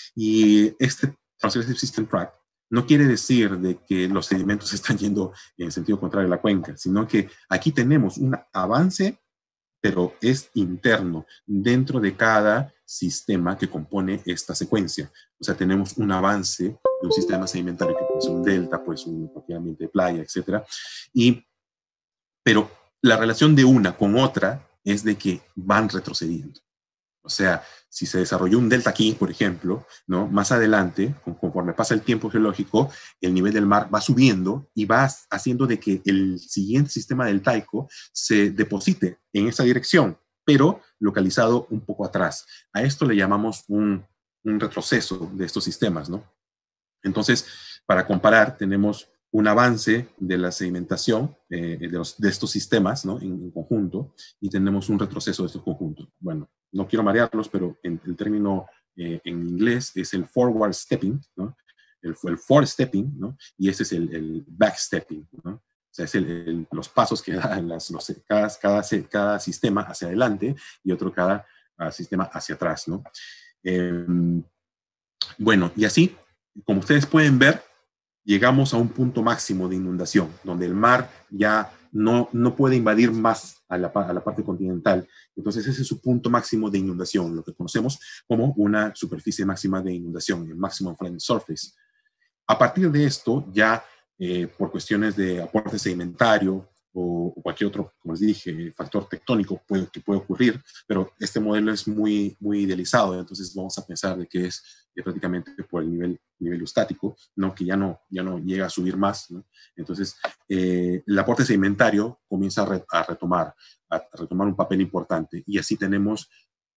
Y este Transgressive System Tract no quiere decir de que los sedimentos están yendo en sentido contrario a la cuenca, sino que aquí tenemos un avance, pero es interno dentro de cada sistema que compone esta secuencia. O sea, tenemos un avance de un sistema sedimentario que puede ser un delta, pues un ambiente de playa, etcétera. Y, pero la relación de una con otra es de que van retrocediendo. O sea, si se desarrolló un delta aquí, por ejemplo, ¿no? Más adelante, conforme pasa el tiempo geológico, el nivel del mar va subiendo y va haciendo de que el siguiente sistema deltaico se deposite en esa dirección, pero localizado un poco atrás. A esto le llamamos un, un retroceso de estos sistemas, ¿no? Entonces, para comparar, tenemos un avance de la sedimentación eh, de, los, de estos sistemas, ¿no? en, en conjunto, y tenemos un retroceso de estos conjuntos. Bueno, no quiero marearlos, pero en, el término eh, en inglés es el forward stepping, ¿no? el, el forward stepping, ¿no? Y ese es el, el backstepping, ¿no? O sea, es el, el, los pasos que dan las, los, cada, cada, cada sistema hacia adelante y otro cada uh, sistema hacia atrás, ¿no? Eh, bueno, y así, como ustedes pueden ver, llegamos a un punto máximo de inundación, donde el mar ya no, no puede invadir más a la, a la parte continental. Entonces ese es su punto máximo de inundación, lo que conocemos como una superficie máxima de inundación, el maximum flooding surface. A partir de esto, ya eh, por cuestiones de aporte sedimentario o, o cualquier otro, como les dije, factor tectónico puede, que puede ocurrir, pero este modelo es muy, muy idealizado, entonces vamos a pensar de que es eh, prácticamente por el nivel, nivel estático, ¿no? Que ya no, ya no llega a subir más, ¿no? Entonces, eh, el aporte sedimentario comienza a, re, a, retomar, a retomar un papel importante, y así tenemos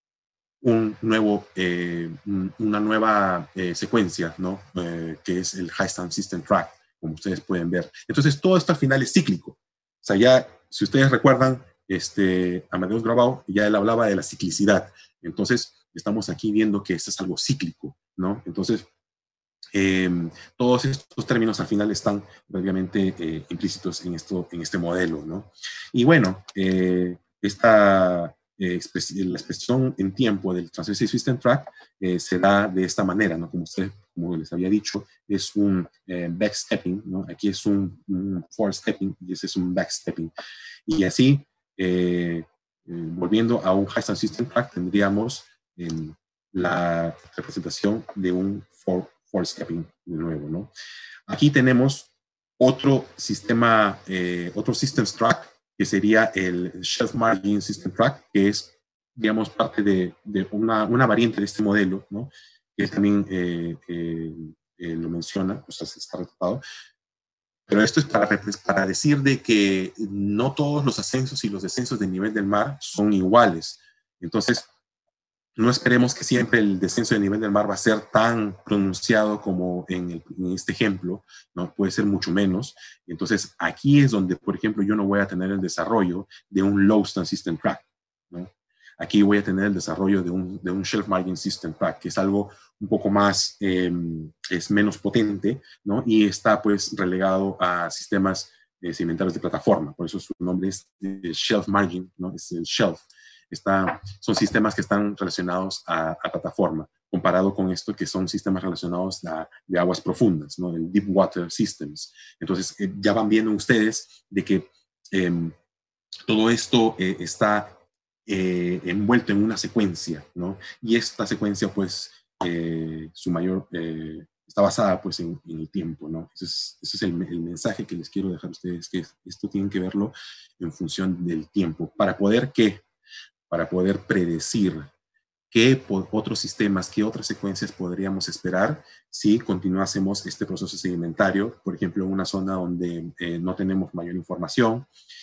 un nuevo, eh, una nueva eh, secuencia, ¿no? Eh, que es el High Stand System Tract, como ustedes pueden ver. Entonces, todo esto al final es cíclico. O sea, ya, si ustedes recuerdan, este, Amadeus Grabau ya él hablaba de la ciclicidad. Entonces, estamos aquí viendo que esto es algo cíclico, ¿no? Entonces, eh, todos estos términos al final están prácticamente eh, implícitos en, esto, en este modelo, ¿no? Y bueno, eh, esta... Eh, la expresión en tiempo del Transverse System Tract eh, se da de esta manera, ¿no? Como usted, como les había dicho, es un eh, backstepping, ¿no? Aquí es un, un forestepping y ese es un backstepping. Y así, eh, eh, volviendo a un High Stand System Tract, tendríamos eh, la representación de un for, forestepping de nuevo, ¿no? Aquí tenemos otro sistema, eh, otro Systems Tract, que sería el Shelf Margin System Tract, que es, digamos, parte de, de una, una variante de este modelo, ¿no? Que también eh, eh, eh, lo menciona, o sea, se está retratado. Pero esto es para, para decir de que no todos los ascensos y los descensos del nivel del mar son iguales. Entonces, no esperemos que siempre el descenso del nivel del mar va a ser tan pronunciado como en, el, en este ejemplo, ¿no? Puede ser mucho menos. Entonces, aquí es donde, por ejemplo, yo no voy a tener el desarrollo de un Low Stand System Tract, ¿no? Aquí voy a tener el desarrollo de un, de un Shelf Margin System Tract, que es algo un poco más, eh, es menos potente, ¿no? Y está, pues, relegado a sistemas eh, sedimentarios de plataforma. Por eso su nombre es eh, Shelf Margin, ¿no? Es el Shelf. Está, son sistemas que están relacionados a, a plataforma, comparado con esto que son sistemas relacionados a, de aguas profundas, ¿no? El Deep Water Systems. Entonces, eh, ya van viendo ustedes de que eh, todo esto eh, está eh, envuelto en una secuencia, ¿no? Y esta secuencia, pues, eh, su mayor, eh, está basada, pues, en, en el tiempo, ¿no? Ese es, ese es el, el mensaje que les quiero dejar a ustedes, que esto tienen que verlo en función del tiempo, para poder, ¿qué? Para poder predecir qué otros sistemas, qué otras secuencias podríamos esperar si continuásemos este proceso sedimentario, por ejemplo, en una zona donde eh, no tenemos mayor información.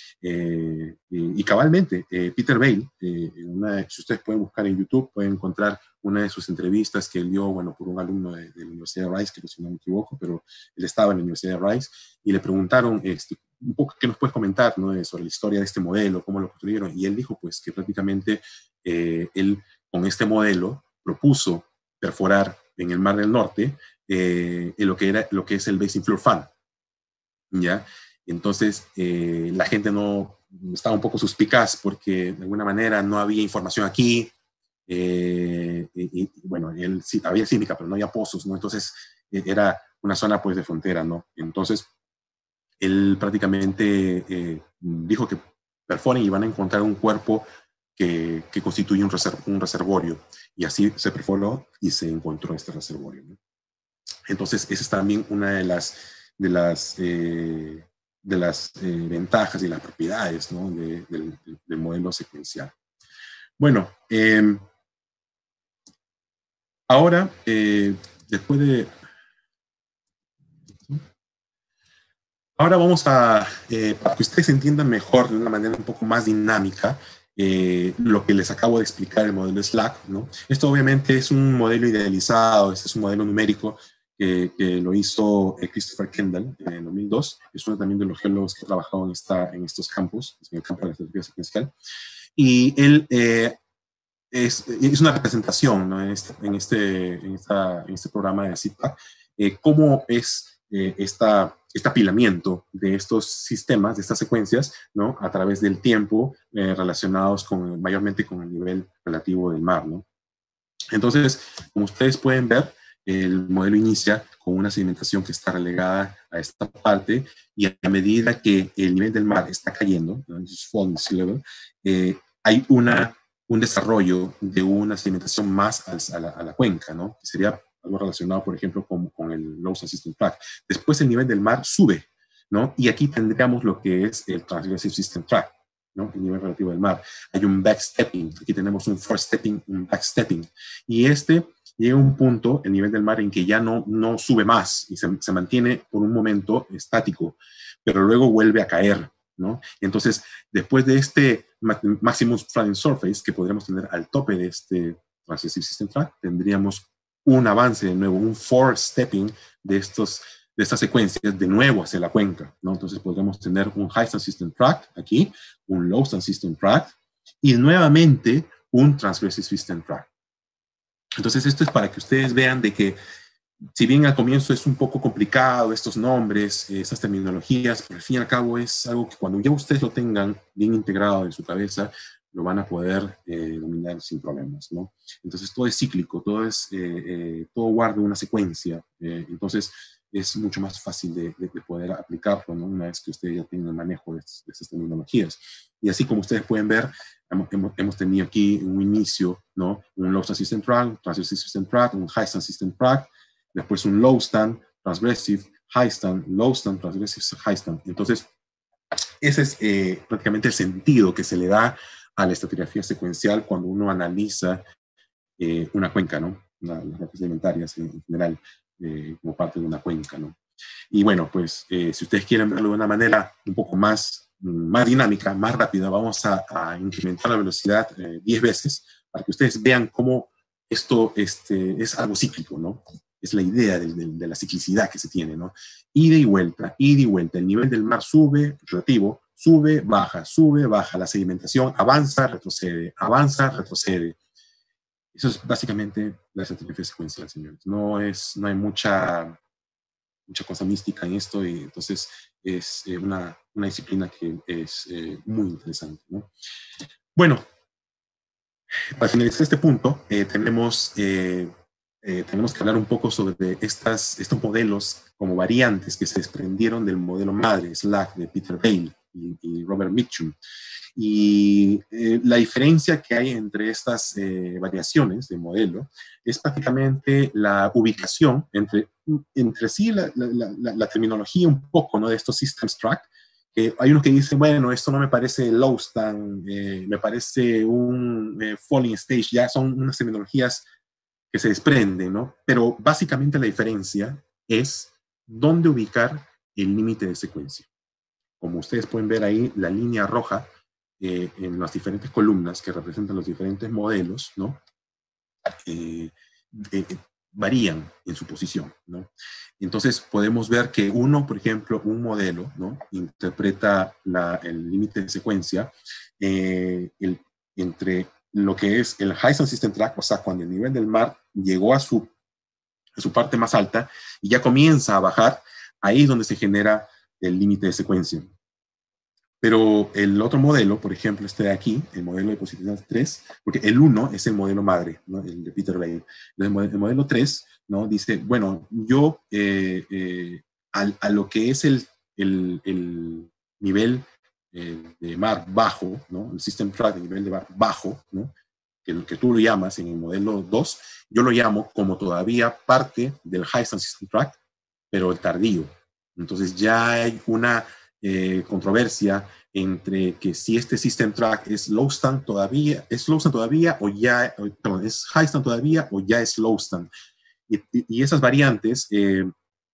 Eh, y, y cabalmente, eh, Peter Vail, eh, una, si ustedes pueden buscar en YouTube, pueden encontrar una de sus entrevistas que él dio, bueno, por un alumno de, de la Universidad de Rice, que si no me equivoco, pero él estaba en la Universidad de Rice, y le preguntaron este, un poco qué nos puedes comentar, ¿no? sobre la historia de este modelo, cómo lo construyeron, y él dijo pues que prácticamente eh, él con este modelo propuso perforar en el Mar del Norte eh, en lo, que era, lo que es el Basin Floor Fan, ¿ya? Entonces, eh, la gente no estaba un poco suspicaz porque de alguna manera no había información aquí. Eh, y, y, bueno, él, sí, había sísmica, pero no había pozos, ¿no? Entonces, eh, era una zona, pues, de frontera, ¿no? Entonces, él prácticamente eh, dijo que perforen y van a encontrar un cuerpo que, que constituye un, reser un reservorio. Y así se perforó y se encontró este reservorio, ¿no? Entonces, esa es también una de las, de las, eh, de las eh, ventajas y las propiedades, ¿no? de, del, del modelo secuencial. Bueno, eh, ahora, eh, después de... Ahora vamos a, eh, para que ustedes entiendan mejor, de una manera un poco más dinámica, eh, lo que les acabo de explicar, el modelo SLAC, ¿no? Esto obviamente es un modelo idealizado, este es un modelo numérico que, que lo hizo eh, Christopher Kendall en dos mil dos. Es uno también de los geólogos que ha trabajado en, esta, en estos campos, en el campo de la estrategia secuencial. Y él eh, es, es una representación, ¿no? en, este, en, este, en, esta, en este programa de CIPAC, eh, cómo es eh, esta, este apilamiento de estos sistemas, de estas secuencias, ¿no? A través del tiempo, eh, relacionados con, mayormente con el nivel relativo del mar, ¿no? Entonces, como ustedes pueden ver, el modelo inicia con una sedimentación que está relegada a esta parte, y a medida que el nivel del mar está cayendo, ¿no? Falling sea level, eh, hay una, un desarrollo de una sedimentación más a la, a la cuenca, ¿no? Que sería algo relacionado, por ejemplo, con, con el Low System Tract. Después el nivel del mar sube, ¿no? Y aquí tendríamos lo que es el Transgressive System Tract, ¿no? El nivel relativo del mar. Hay un backstepping, aquí tenemos un forestepping, un backstepping. Y este llega a un punto, el nivel del mar, en que ya no, no sube más y se, se mantiene por un momento estático, pero luego vuelve a caer, ¿no? Entonces, después de este maximum flooding surface que podríamos tener al tope de este Transgressive System Tract, tendríamos un avance de nuevo, un forestepping de estos de estas secuencias de nuevo hacia la cuenca, ¿no? Entonces podríamos tener un High Stand System Tract aquí, un Low Stand System Tract, y nuevamente un Transgressive System Tract. Entonces esto es para que ustedes vean de que, si bien al comienzo es un poco complicado estos nombres, estas terminologías, pero al fin y al cabo es algo que cuando ya ustedes lo tengan bien integrado en su cabeza, lo van a poder eh, dominar sin problemas, ¿no? Entonces todo es cíclico, todo, es, eh, eh, todo guarda una secuencia, eh, entonces es mucho más fácil de, de, de poder aplicarlo, ¿no? Una vez que ustedes ya tienen el manejo de, de estas terminologías. Y así como ustedes pueden ver, hemos, hemos tenido aquí un inicio, ¿no? Un Low Stand System Tract, un Transgressive System Tract, un High Stand System Tract, después un Low Stand, Transgressive, High Stand, Low Stand, Transgressive, High Stand. Entonces, ese es eh, prácticamente el sentido que se le da a la estratigrafía secuencial cuando uno analiza eh, una cuenca, ¿no? Una, las rocas sedimentarias en, en general, eh, como parte de una cuenca, ¿no? Y bueno, pues eh, si ustedes quieren verlo de una manera un poco más, más dinámica, más rápida, vamos a, a incrementar la velocidad eh, diez veces para que ustedes vean cómo esto este, es algo cíclico, ¿no? Es la idea de, de, de la ciclicidad que se tiene, ¿no? Ida y vuelta, ida y vuelta. El nivel del mar sube, relativo, sube, baja, sube, baja. La sedimentación avanza, retrocede, avanza, retrocede. Eso es básicamente la estratigrafía secuencial, señores. No, es, no hay mucha, mucha cosa mística en esto, y entonces es eh, una, una disciplina que es eh, muy interesante, ¿no? Bueno, para finalizar este punto, eh, tenemos, eh, eh, tenemos que hablar un poco sobre estas, estos modelos como variantes que se desprendieron del modelo madre, SLAC, de Peter Bailey y, y Robert Mitchum. Y eh, la diferencia que hay entre estas eh, variaciones de modelo es prácticamente la ubicación entre, entre sí, la, la, la, la terminología un poco, ¿no? De estos systems track. Eh, hay unos que dicen, bueno, esto no me parece low stand, eh, me parece un eh, falling stage, ya son unas terminologías que se desprenden, ¿no? Pero básicamente la diferencia es dónde ubicar el límite de secuencia. Como ustedes pueden ver ahí, la línea roja eh, en las diferentes columnas que representan los diferentes modelos, ¿no? Eh, eh, varían en su posición, ¿no? Entonces podemos ver que uno, por ejemplo, un modelo, ¿no? Interpreta la, el límite de secuencia eh, el, entre lo que es el High Stand System Tract, o sea, cuando el nivel del mar llegó a su, a su parte más alta y ya comienza a bajar, ahí es donde se genera el límite de secuencia. Pero el otro modelo, por ejemplo, este de aquí, el modelo de positividad tres, porque el uno es el modelo madre, ¿no? El de Peter Bailey. El modelo, el modelo tres, ¿no? Dice, bueno, yo eh, eh, a, a lo que es el, el, el nivel eh, de mar bajo, ¿no? El system tract de nivel de mar bajo, ¿no? que, que tú lo llamas en el modelo dos, yo lo llamo como todavía parte del High Stand System Track, pero el tardío. Entonces ya hay una eh, controversia entre que si este System Track es low stand todavía, es low stand todavía o ya, perdón, es high stand todavía o ya es low stand. Y, y esas variantes eh,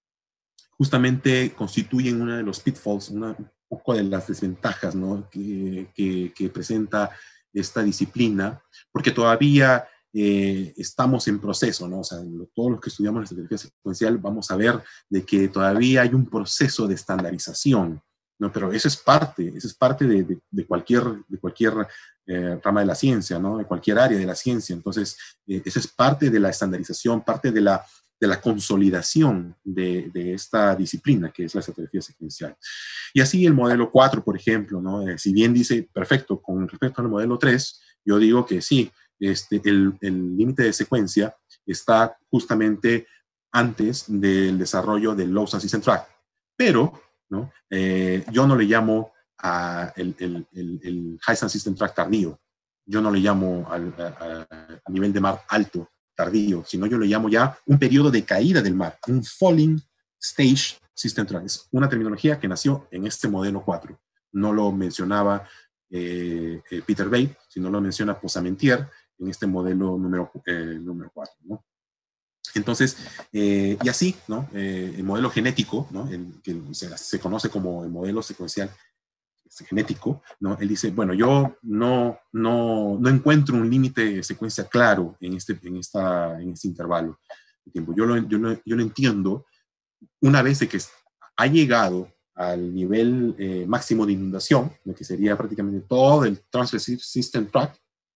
justamente constituyen uno de los pitfalls, una, un poco de las desventajas, ¿no? que, que, que presenta esta disciplina, porque todavía eh, estamos en proceso, ¿no? O sea, todos los que estudiamos la estrategia secuencial vamos a ver de que todavía hay un proceso de estandarización, ¿no? Pero eso es parte, eso es parte de, de, de cualquier, de cualquier eh, rama de la ciencia, ¿no? De cualquier área de la ciencia. Entonces, eh, eso es parte de la estandarización, parte de la, de la consolidación de, de esta disciplina, que es la estrategia secuencial. Y así el modelo cuatro, por ejemplo, ¿no? Eh, si bien dice, perfecto, con respecto al modelo tres, yo digo que sí, este, el límite de secuencia está justamente antes del desarrollo del Low Stand System Track. Pero, ¿no? Eh, yo no le amo a el, el, el, el High Stand System Track tardío. Yo no le llamo al, a, a, a nivel de mar alto tardío, sino yo le llamo ya un periodo de caída del mar, un falling stage system track. Es una terminología que nació en este modelo cuatro. No lo mencionaba eh, eh, Peter Bate, sino lo menciona Posamentier en este modelo número, eh, número cuatro, ¿no? Entonces, eh, y así, ¿no? Eh, el modelo genético, ¿no? El, que se, se conoce como el modelo secuencial genético, ¿no? Él dice, bueno, yo no, no, no encuentro un límite de secuencia claro en este, en esta, en este intervalo de tiempo. Yo lo, yo, lo, yo lo entiendo una vez de que ha llegado al nivel eh, máximo de inundación, lo que sería prácticamente todo el Transgressive System Track.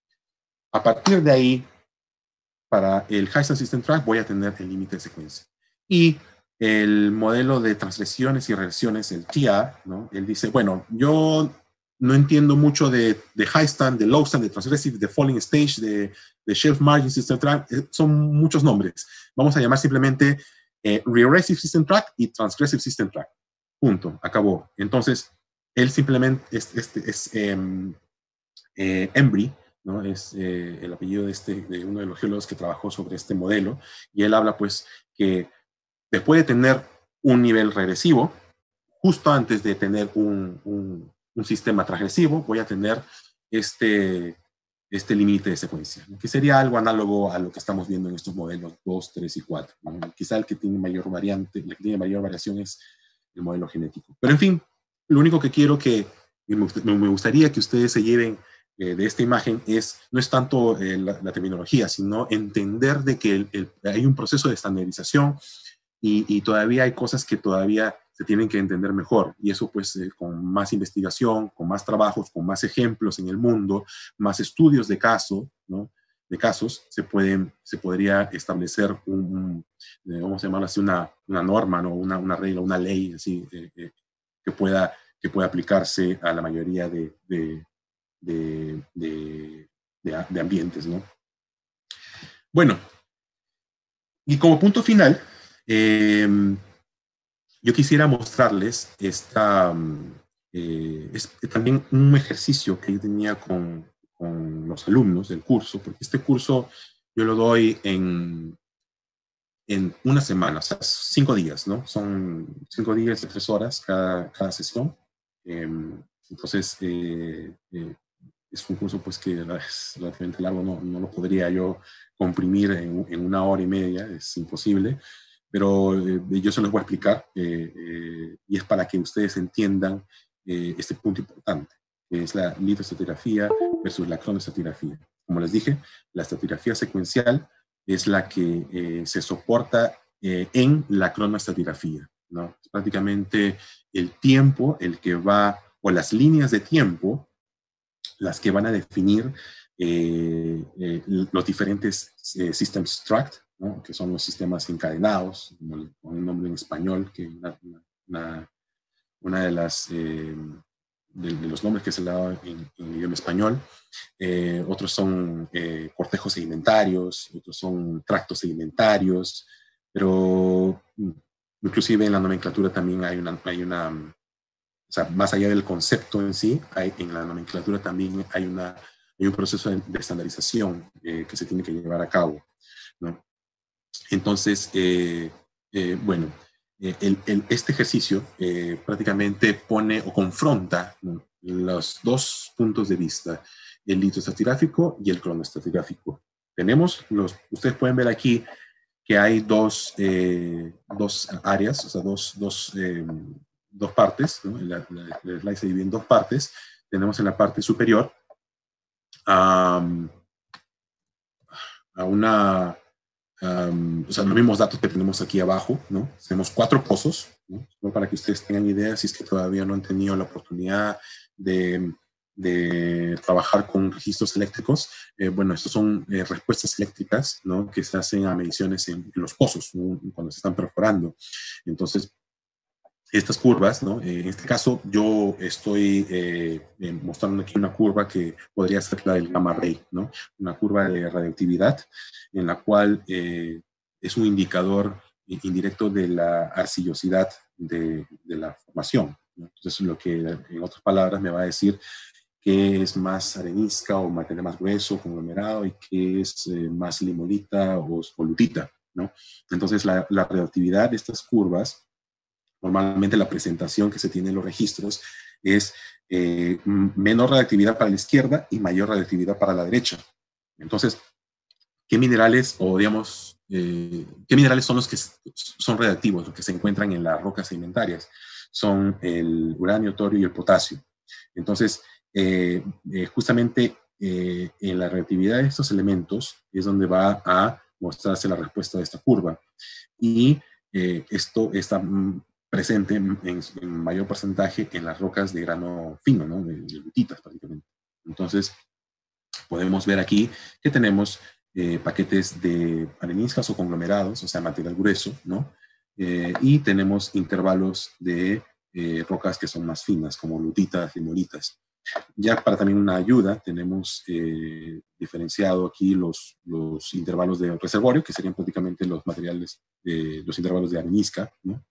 A partir de ahí, para el High Stand System Track voy a tener el límite de secuencia. Y el modelo de transgresiones y regresiones, el T A, ¿no? Él dice, bueno, yo no entiendo mucho de, de High Stand, de Low Stand, de Transgressive, de Falling Stage, de, de Shelf Margin System Track, son muchos nombres. Vamos a llamar simplemente eh, Regressive System Track y Transgressive System Track. Punto, acabó. Entonces, él simplemente es, es, es eh, eh, Embry, ¿no? Es eh, el apellido de, este, de uno de los geólogos que trabajó sobre este modelo, y él habla pues que después de tener un nivel regresivo, justo antes de tener un, un, un sistema transgresivo, voy a tener este, este límite de secuencia, ¿no? Que sería algo análogo a lo que estamos viendo en estos modelos dos, tres y cuatro, ¿no? Quizá el que tiene mayor variante, el que tiene mayor variación es el modelo genético. Pero en fin, lo único que quiero que, me gustaría que ustedes se lleven eh, de esta imagen es, no es tanto eh, la, la terminología, sino entender de que el, el, hay un proceso de estandarización y, y todavía hay cosas que todavía se tienen que entender mejor. Y eso pues eh, con más investigación, con más trabajos, con más ejemplos en el mundo, más estudios de caso, ¿no? de casos, se, pueden, se podría establecer un, un eh, vamos a llamarlo así, una, una norma, ¿no? una, una regla, una ley así, eh, eh, que, pueda, que pueda aplicarse a la mayoría de, de, de, de, de, de ambientes, ¿no? Bueno, y como punto final, eh, yo quisiera mostrarles esta, eh, es también un ejercicio que yo tenía con, con los alumnos del curso, porque este curso yo lo doy en, en una semana, o sea, cinco días, ¿no? Son cinco días de tres horas cada, cada sesión. Eh, entonces, eh, eh, es un curso pues que es relativamente largo, no, no lo podría yo comprimir en, en una hora y media, es imposible, pero eh, yo se los voy a explicar eh, eh, y es para que ustedes entiendan eh, este punto importante, que es la litoestratigrafía versus la cronoestratigrafía. Como les dije, la estratigrafía secuencial es la que eh, se soporta eh, en la cronoestratigrafía, ¿no? Es prácticamente el tiempo, el que va, o las líneas de tiempo, las que van a definir eh, eh, los diferentes eh, systems tract, ¿no? Que son los sistemas encadenados, con un nombre en español, que una, una, una de las eh, de, de, los nombres que se le da en, en idioma español. Eh, otros son eh, cortejos sedimentarios, otros son tractos sedimentarios, pero inclusive en la nomenclatura también hay una, hay una o sea, más allá del concepto en sí, hay, en la nomenclatura también hay una, hay un proceso de, de estandarización eh, que se tiene que llevar a cabo, ¿no? Entonces, eh, eh, bueno, eh, el, el, este ejercicio eh, prácticamente pone o confronta, ¿no?, los dos puntos de vista, el litoestratigráfico y el cronoestratigráfico. Tenemos, los, ustedes pueden ver aquí que hay dos, eh, dos áreas, o sea, dos, dos, eh, dos partes, ¿no? La, la, el slide se divide en dos partes. Tenemos en la parte superior um, a una... Um, o sea, los mismos datos que tenemos aquí abajo, ¿no? Tenemos cuatro pozos, ¿no? Solo para que ustedes tengan idea, si es que todavía no han tenido la oportunidad de, de trabajar con registros eléctricos. Eh, bueno, estos son eh, respuestas eléctricas, ¿no?, que se hacen a mediciones en, en los pozos, ¿no?, cuando se están perforando. Entonces, estas curvas, ¿no? Eh, en este caso, yo estoy eh, eh, mostrando aquí una curva que podría ser la del gamma ray, ¿no? Una curva de radioactividad en la cual eh, es un indicador indirecto de la arcillosidad de, de la formación, ¿no? Entonces, lo que, en otras palabras, me va a decir qué es más arenisca o material más grueso, conglomerado, y qué es eh, más limolita o, o lutita, ¿no? Entonces, la, la radioactividad de estas curvas, normalmente la presentación que se tiene en los registros es eh, menor radioactividad para la izquierda y mayor radioactividad para la derecha. Entonces, ¿qué minerales, o digamos, eh, qué minerales son los que son radioactivos, los que se encuentran en las rocas sedimentarias? Son el uranio, torio y el potasio. Entonces, eh, eh, justamente eh, en la radioactividad de estos elementos es donde va a mostrarse la respuesta de esta curva. Y eh, esto está presente en, en, en mayor porcentaje en las rocas de grano fino, ¿no?, de, de lutitas prácticamente. Entonces, podemos ver aquí que tenemos eh, paquetes de areniscas o conglomerados, o sea, material grueso, ¿no? Eh, y tenemos intervalos de eh, rocas que son más finas, como lutitas y limolitas. Ya para también una ayuda, tenemos eh, diferenciado aquí los, los intervalos de reservorio, que serían prácticamente los materiales, eh, los intervalos de arenisca, ¿no?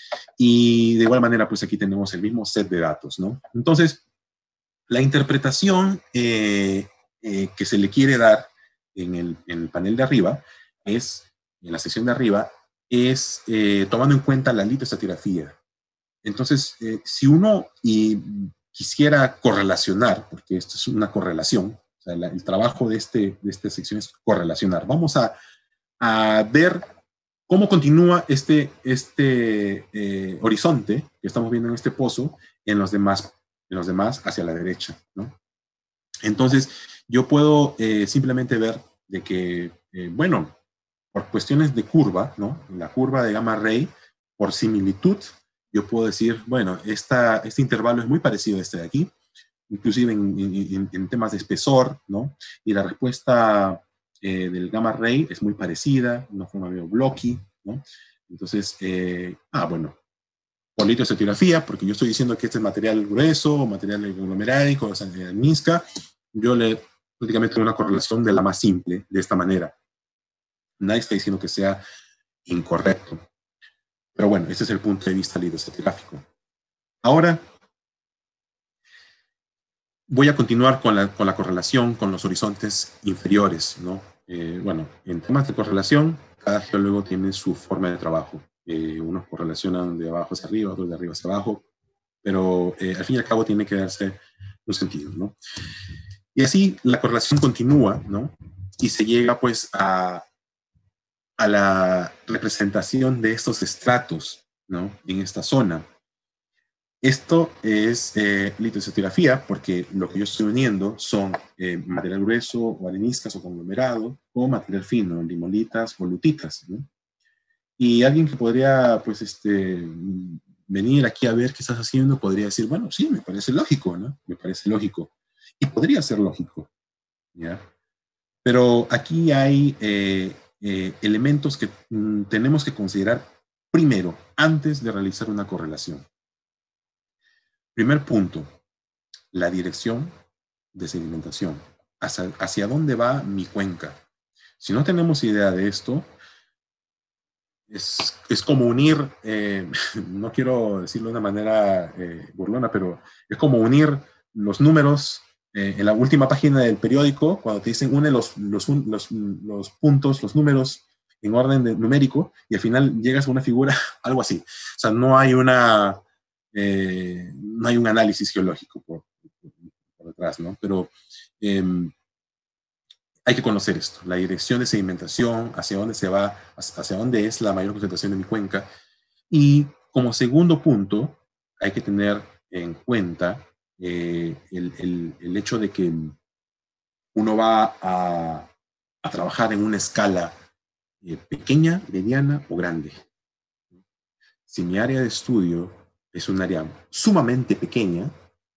Y de igual manera, pues aquí tenemos el mismo set de datos, ¿no? Entonces, la interpretación eh, eh, que se le quiere dar en el, en el panel de arriba es, en la sección de arriba, es eh, tomando en cuenta la litoestratigrafía. Entonces, eh, si uno y quisiera correlacionar, porque esto es una correlación, o sea, la, el trabajo de, este, de esta sección es correlacionar. Vamos a, a ver cómo continúa este, este eh, horizonte que estamos viendo en este pozo en los demás, en los demás hacia la derecha, ¿no? Entonces, yo puedo eh, simplemente ver de que, eh, bueno, por cuestiones de curva, ¿no?, la curva de gamma ray, por similitud, yo puedo decir, bueno, esta, este intervalo es muy parecido a este de aquí, inclusive en, en, en temas de espesor, ¿no? Y la respuesta eh, del gamma ray es muy parecida, una forma medio blocky, ¿no? Entonces, eh, ah, bueno, por litoestratigrafía, porque yo estoy diciendo que este es material grueso, material conglomerádico, o sea, arenisca, yo le prácticamente tengo una correlación de la más simple, de esta manera. Nadie está diciendo que sea incorrecto. Pero bueno, ese es el punto de vista litoestratigráfico. Ahora, voy a continuar con la, con la correlación con los horizontes inferiores, ¿no? Eh, bueno, en temas de correlación, cada geólogo tiene su forma de trabajo. Eh, unos correlacionan de abajo hacia arriba, otros de arriba hacia abajo, pero eh, al fin y al cabo tiene que darse un sentido, ¿no? Y así la correlación continúa, ¿no? Y se llega pues a, a la representación de estos estratos, ¿no?, en esta zona. Esto es eh, litoestratigrafía, porque lo que yo estoy uniendo son eh, material grueso o areniscas o conglomerado, o material fino, limolitas o lutitas, ¿no? Y alguien que podría, pues, este, venir aquí a ver qué estás haciendo, podría decir, bueno, sí, me parece lógico, ¿no? Me parece lógico. Y podría ser lógico, ¿ya? Pero aquí hay eh, eh, elementos que mm, tenemos que considerar primero, antes de realizar una correlación. Primer punto, la dirección de sedimentación. ¿Hacia, hacia dónde va mi cuenca? Si no tenemos idea de esto, es, es como unir, eh, no quiero decirlo de una manera eh, burlona, pero es como unir los números eh, en la última página del periódico, cuando te dicen une los, los, los, los puntos, los números en orden de, numérico, y al final llegas a una figura, algo así. O sea, no hay una, eh, no hay un análisis geológico por, por, por detrás, ¿no? Pero eh, hay que conocer esto, la dirección de sedimentación, hacia dónde se va, hacia dónde es la mayor concentración de mi cuenca. Y como segundo punto, hay que tener en cuenta eh, el, el, el hecho de que uno va a, a trabajar en una escala eh, pequeña, mediana o grande. Si mi área de estudio es un área sumamente pequeña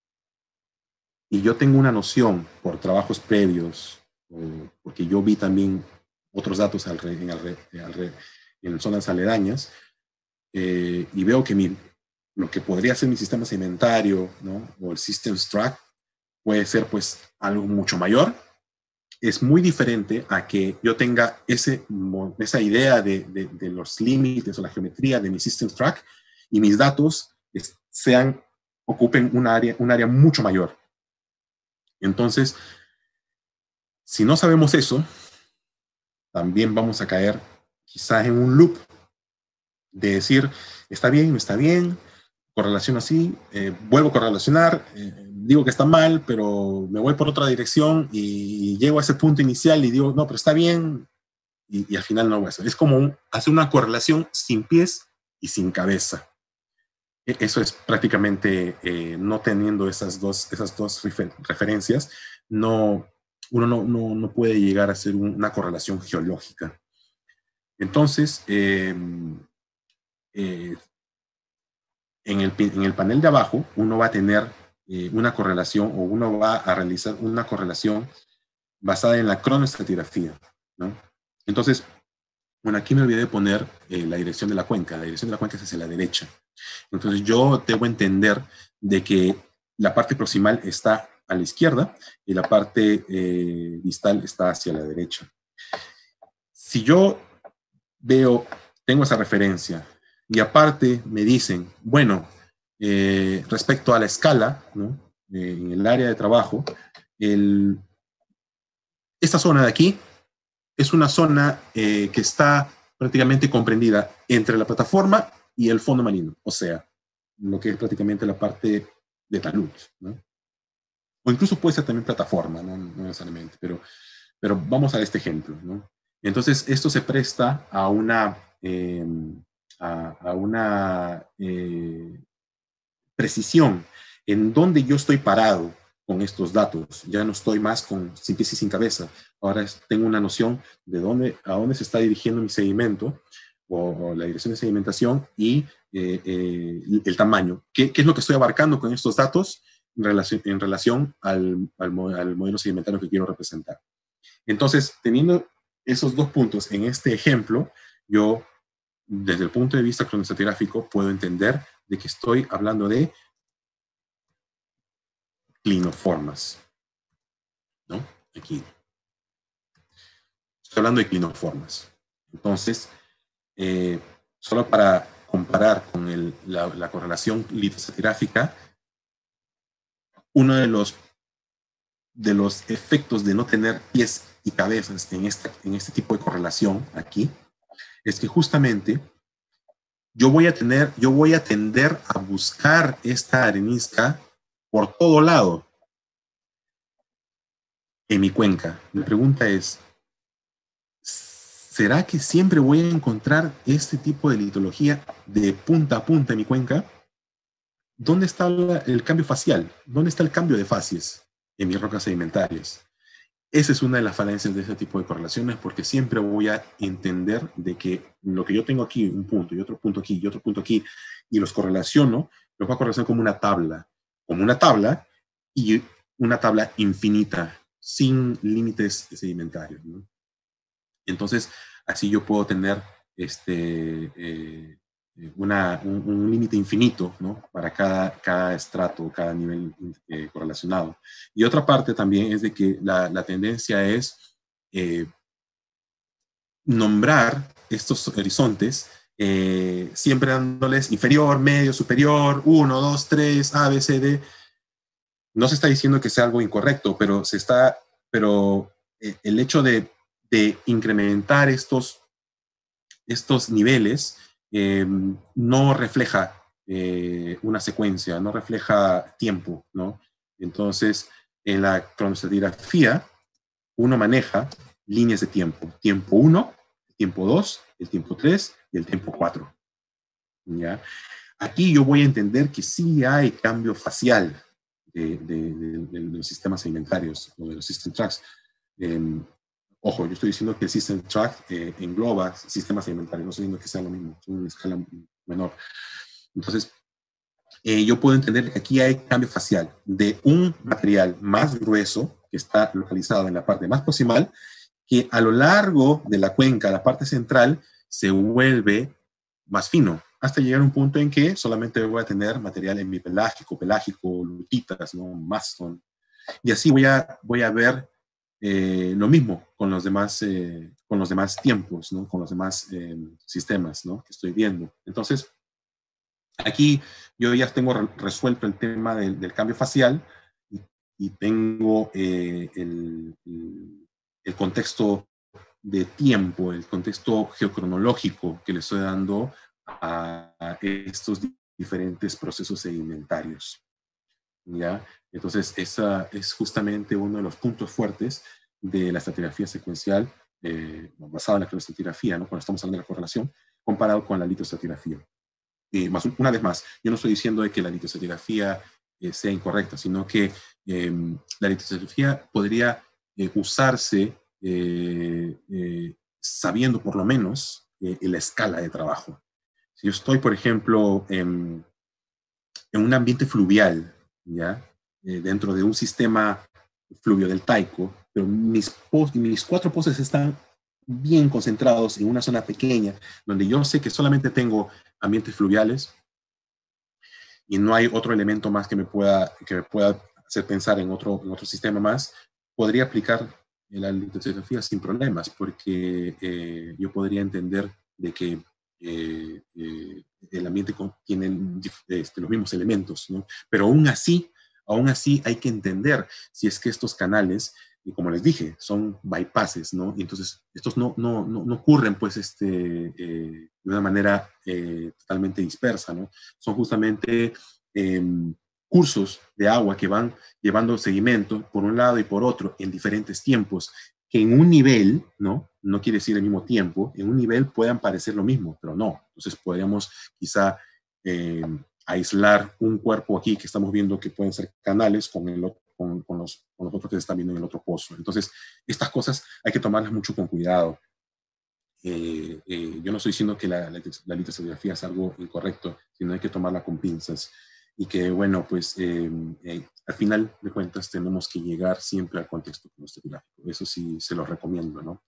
y yo tengo una noción por trabajos previos, o porque yo vi también otros datos alre, en, alre, alre, en zonas aledañas, eh, y veo que mi, lo que podría ser mi sistema sedimentario, ¿no? O el Systems Track puede ser pues algo mucho mayor. Es muy diferente a que yo tenga ese, esa idea de, de, de los límites o la geometría de mi Systems Track y mis datos sean, ocupen un área, un área mucho mayor. Entonces, si no sabemos eso, también vamos a caer quizás en un loop de decir, está bien, no está bien, correlación así, eh, vuelvo a correlacionar, eh, digo que está mal, pero me voy por otra dirección y llego a ese punto inicial y digo, no, pero está bien, y, y al final no voy a hacer. Es como un, hacer una correlación sin pies y sin cabeza. Eso es prácticamente, eh, no teniendo esas dos, esas dos refer referencias, no, uno no, no, no puede llegar a hacer un, una correlación geológica. Entonces, eh, eh, en, el, en el panel de abajo, uno va a tener eh, una correlación, o uno va a realizar una correlación basada en la cronoestratigrafía, ¿no? Entonces, bueno, aquí me olvidé de poner eh, la dirección de la cuenca. La dirección de la cuenca es hacia la derecha. Entonces, yo debo entender de que la parte proximal está a la izquierda y la parte eh, distal está hacia la derecha. Si yo veo, tengo esa referencia, y aparte me dicen, bueno, eh, respecto a la escala, ¿no? Eh, en el área de trabajo, el, esta zona de aquí es una zona eh, que está prácticamente comprendida entre la plataforma y el fondo marino, o sea, lo que es prácticamente la parte de talud, ¿no? O incluso puede ser también plataforma, no, no necesariamente, pero, pero vamos a este ejemplo, ¿no? Entonces, esto se presta a una, eh, a, a una eh, precisión en donde yo estoy parado con estos datos. Ya no estoy más con sin pies y sin cabeza. Ahora es, tengo una noción de dónde, a dónde se está dirigiendo mi sedimento o, o la dirección de sedimentación y eh, eh, el tamaño. ¿Qué, ¿Qué es lo que estoy abarcando con estos datos en relación, en relación al, al, al modelo sedimentario que quiero representar? Entonces, teniendo esos dos puntos en este ejemplo, yo, desde el punto de vista cronoestratigráfico, puedo entender de que estoy hablando de clinoformas, ¿no? Aquí. Estoy hablando de clinoformas. Entonces, eh, solo para comparar con el, la, la correlación litoestratigráfica, uno de los, de los efectos de no tener pies y cabezas en este, en este tipo de correlación aquí, es que justamente yo voy a tener, yo voy a tender a buscar esta arenisca por todo lado en mi cuenca. Mi pregunta es, ¿será que siempre voy a encontrar este tipo de litología de punta a punta en mi cuenca? ¿Dónde está la, el cambio facial? ¿Dónde está el cambio de facies en mis rocas sedimentarias? Esa es una de las falencias de ese tipo de correlaciones, porque siempre voy a entender de que lo que yo tengo aquí, un punto, y otro punto aquí, y otro punto aquí, y los correlaciono, los voy a correlacionar como una tabla, como una tabla, y una tabla infinita, sin límites sedimentarios, ¿no? Entonces, así yo puedo tener este, eh, una, un, un límite infinito, ¿no? Para cada, cada estrato, cada nivel eh, correlacionado. Y otra parte también es de que la, la tendencia es eh, nombrar estos horizontes eh, siempre dándoles inferior, medio, superior, uno, dos, tres, A, B, C, D. no se está diciendo que sea algo incorrecto, pero, se está, pero el hecho de, de incrementar estos, estos niveles eh, no refleja eh, una secuencia, no refleja tiempo, ¿no? Entonces, en la cronoestratigráfica, uno maneja líneas de tiempo. Tiempo uno, tiempo dos, el tiempo tres y el tiempo cuatro. ¿Ya? Aquí yo voy a entender que sí hay cambio facial de, de, de, de los sistemas alimentarios o de los system tracks. Eh, ojo, yo estoy diciendo que el system track eh, engloba sistemas alimentarios, no estoy diciendo que sea lo mismo, es una escala menor. Entonces, eh, yo puedo entender que aquí hay cambio facial de un material más grueso que está localizado en la parte más proximal, que a lo largo de la cuenca, la parte central, se vuelve más fino, hasta llegar a un punto en que solamente voy a tener material hemipelágico, pelágico, lutitas, ¿no? Mastón. Y así voy a, voy a ver eh, lo mismo con los demás, eh, con los demás tiempos, ¿no? Con los demás eh, sistemas, ¿no? Que estoy viendo. Entonces, aquí yo ya tengo resuelto el tema del, del cambio facial y, y tengo eh, el, el, el contexto de tiempo, el contexto geocronológico que le estoy dando a, a estos diferentes procesos sedimentarios. ¿Ya? Entonces, esa es justamente uno de los puntos fuertes de la estratigrafía secuencial eh, basada en la cronoestratigrafía, ¿no? Cuando estamos hablando de la correlación, comparado con la litoestratigrafía. Eh, más, una vez más, yo no estoy diciendo de que la litoestratigrafía eh, sea incorrecta, sino que eh, la litoestratigrafía podría eh, usarse eh, eh, sabiendo por lo menos eh, la escala de trabajo. Si yo estoy, por ejemplo, en, en un ambiente fluvial, ¿ya? Eh, dentro de un sistema fluviodeltaico, pero mis, mis cuatro pozos están bien concentrados en una zona pequeña, donde yo sé que solamente tengo ambientes fluviales y no hay otro elemento más que me pueda, que me pueda hacer pensar en otro, en otro sistema más, podría aplicar la litoestratigrafía sin problemas, porque eh, yo podría entender de que eh, eh, el ambiente tiene este, los mismos elementos, ¿no? Pero aún así, aún así hay que entender si es que estos canales, y como les dije, son bypasses, ¿no? Y entonces estos no, no, no, no ocurren pues este, eh, de una manera eh, totalmente dispersa, ¿no? Son justamente eh, cursos de agua que van llevando seguimiento por un lado y por otro en diferentes tiempos, que en un nivel, ¿no? No quiere decir el mismo tiempo, en un nivel puedan parecer lo mismo, pero no. Entonces podríamos quizá eh, aislar un cuerpo aquí que estamos viendo que pueden ser canales con, el, con, con, los, con los otros que se están viendo en el otro pozo. Entonces, estas cosas hay que tomarlas mucho con cuidado. Eh, eh, yo no estoy diciendo que la, la, la litoestratigrafía es algo incorrecto, sino hay que tomarla con pinzas. Y que, bueno, pues eh, eh, al final de cuentas tenemos que llegar siempre al contexto cronoestratigráfico. Eso sí se lo recomiendo, ¿no?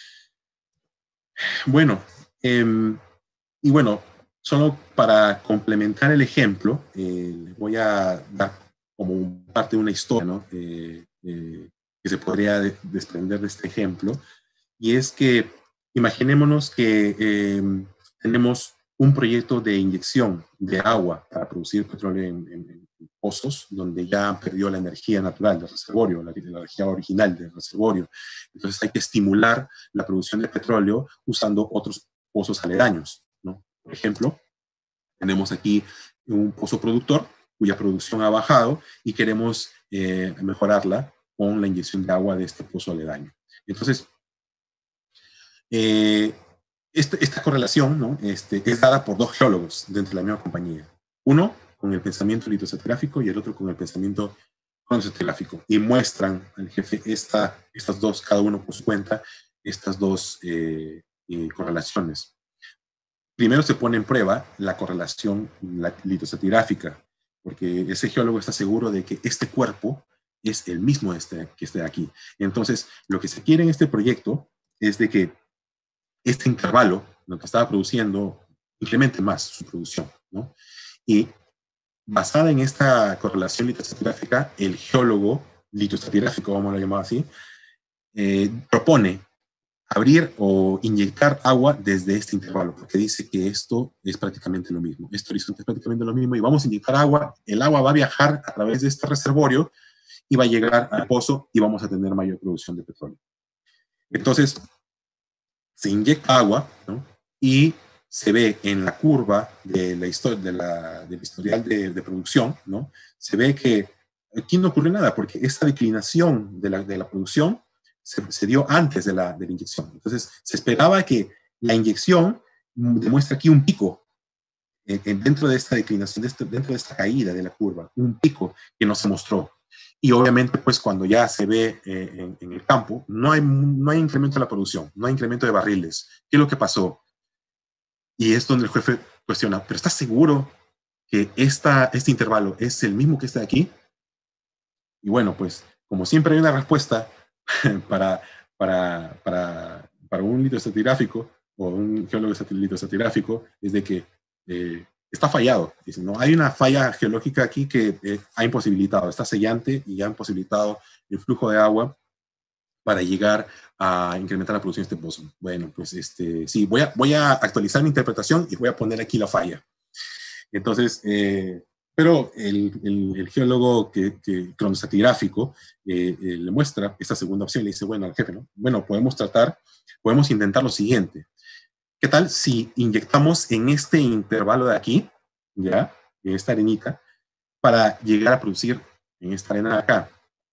Bueno, eh, y bueno, solo para complementar el ejemplo, eh, les voy a dar como parte de una historia, ¿no? Eh, eh, que se podría de, desprender de este ejemplo. Y es que imaginémonos que eh, tenemos un proyecto de inyección de agua para producir petróleo en, en, en pozos donde ya perdió la energía natural del reservorio, la, la energía original del reservorio. Entonces hay que estimular la producción de petróleo usando otros pozos aledaños, ¿no? Por ejemplo, tenemos aquí un pozo productor cuya producción ha bajado y queremos eh, mejorarla con la inyección de agua de este pozo aledaño. Entonces, Eh, este, esta correlación, ¿no? este, es dada por dos geólogos dentro de la misma compañía. Uno con el pensamiento litoestratigráfico y el otro con el pensamiento cronoestratigráfico. Y muestran al jefe esta, estas dos, cada uno por su cuenta, estas dos eh, eh, correlaciones. Primero se pone en prueba la correlación litoestratigráfica, porque ese geólogo está seguro de que este cuerpo es el mismo este, que este de aquí. Entonces, lo que se quiere en este proyecto es de que este intervalo, lo que estaba produciendo, incremente más su producción, ¿no? Y basada en esta correlación litoestratigráfica, el geólogo litoestratigráfico, vamos a llamar así, eh, propone abrir o inyectar agua desde este intervalo, porque dice que esto es prácticamente lo mismo. Este horizonte es prácticamente lo mismo y vamos a inyectar agua. El agua va a viajar a través de este reservorio y va a llegar al pozo y vamos a tener mayor producción de petróleo. Entonces, se inyecta agua, ¿no? Y se ve en la curva de la historia, de la, del historial de, de producción, ¿no? Se ve que aquí no ocurre nada porque esta declinación de la, de la producción se, se dio antes de la, de la inyección. Entonces, se esperaba que la inyección demuestre aquí un pico eh, dentro de esta declinación, de este, dentro de esta caída de la curva, un pico que no se mostró. Y obviamente, pues cuando ya se ve eh, en, en el campo, no hay, no hay incremento de la producción, no hay incremento de barriles. ¿Qué es lo que pasó? Y es donde el jefe cuestiona, ¿pero estás seguro que esta, este intervalo es el mismo que este de aquí? Y bueno, pues como siempre hay una respuesta para, para, para, para un litoestratigráfico o un geólogo litoestratigráfico, es de que eh, está fallado. Dice, no, hay una falla geológica aquí que eh, ha imposibilitado, está sellante y ha imposibilitado el flujo de agua para llegar a incrementar la producción de este pozo. Bueno, pues este, sí, voy a, voy a actualizar mi interpretación y voy a poner aquí la falla. Entonces, eh, pero el, el, el geólogo que, que, cronoestratigráfico eh, eh, le muestra esta segunda opción y le dice, bueno, al jefe, ¿no? Bueno, podemos tratar, podemos intentar lo siguiente. ¿Qué tal si inyectamos en este intervalo de aquí, ya, en esta arenita, para llegar a producir en esta arena de acá?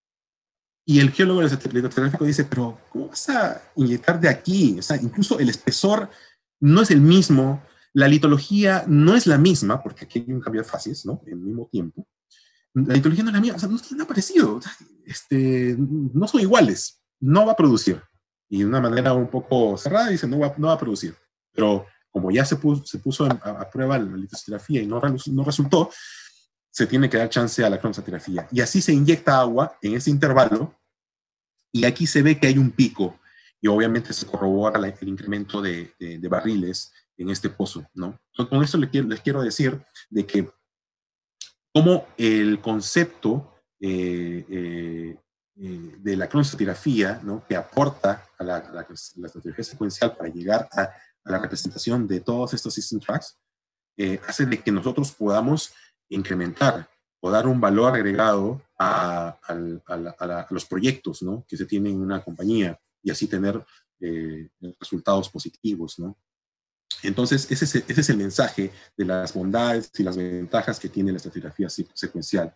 Y el geólogo litoestratigráfico dice, pero ¿cómo vas a inyectar de aquí? O sea, incluso el espesor no es el mismo, la litología no es la misma, porque aquí hay un cambio de fases, ¿no? En el mismo tiempo. La litología no es la misma, o sea, no tiene nada parecido. O sea, este, no son iguales, no va a producir. Y de una manera un poco cerrada dice, no va, no va a producir. Pero como ya se puso, se puso a, a prueba la litoestratigrafía y no, no resultó, se tiene que dar chance a la cronoestratigrafía. Y así se inyecta agua en ese intervalo, y aquí se ve que hay un pico, y obviamente se corrobora la, el incremento de, de, de barriles en este pozo, ¿no? Entonces, con esto les quiero, les quiero decir de que como el concepto eh, eh, eh, de la cronoestratigrafía, ¿no? Que aporta a la, a la, a la estratigrafía secuencial para llegar a, a la representación de todos estos system tracks, eh, hace de que nosotros podamos incrementar o dar un valor agregado a, a, a, la, a, la, a los proyectos, ¿no? Que se tienen en una compañía y así tener eh, resultados positivos, ¿no? Entonces, ese es, ese es el mensaje de las bondades y las ventajas que tiene la estratigrafía secuencial.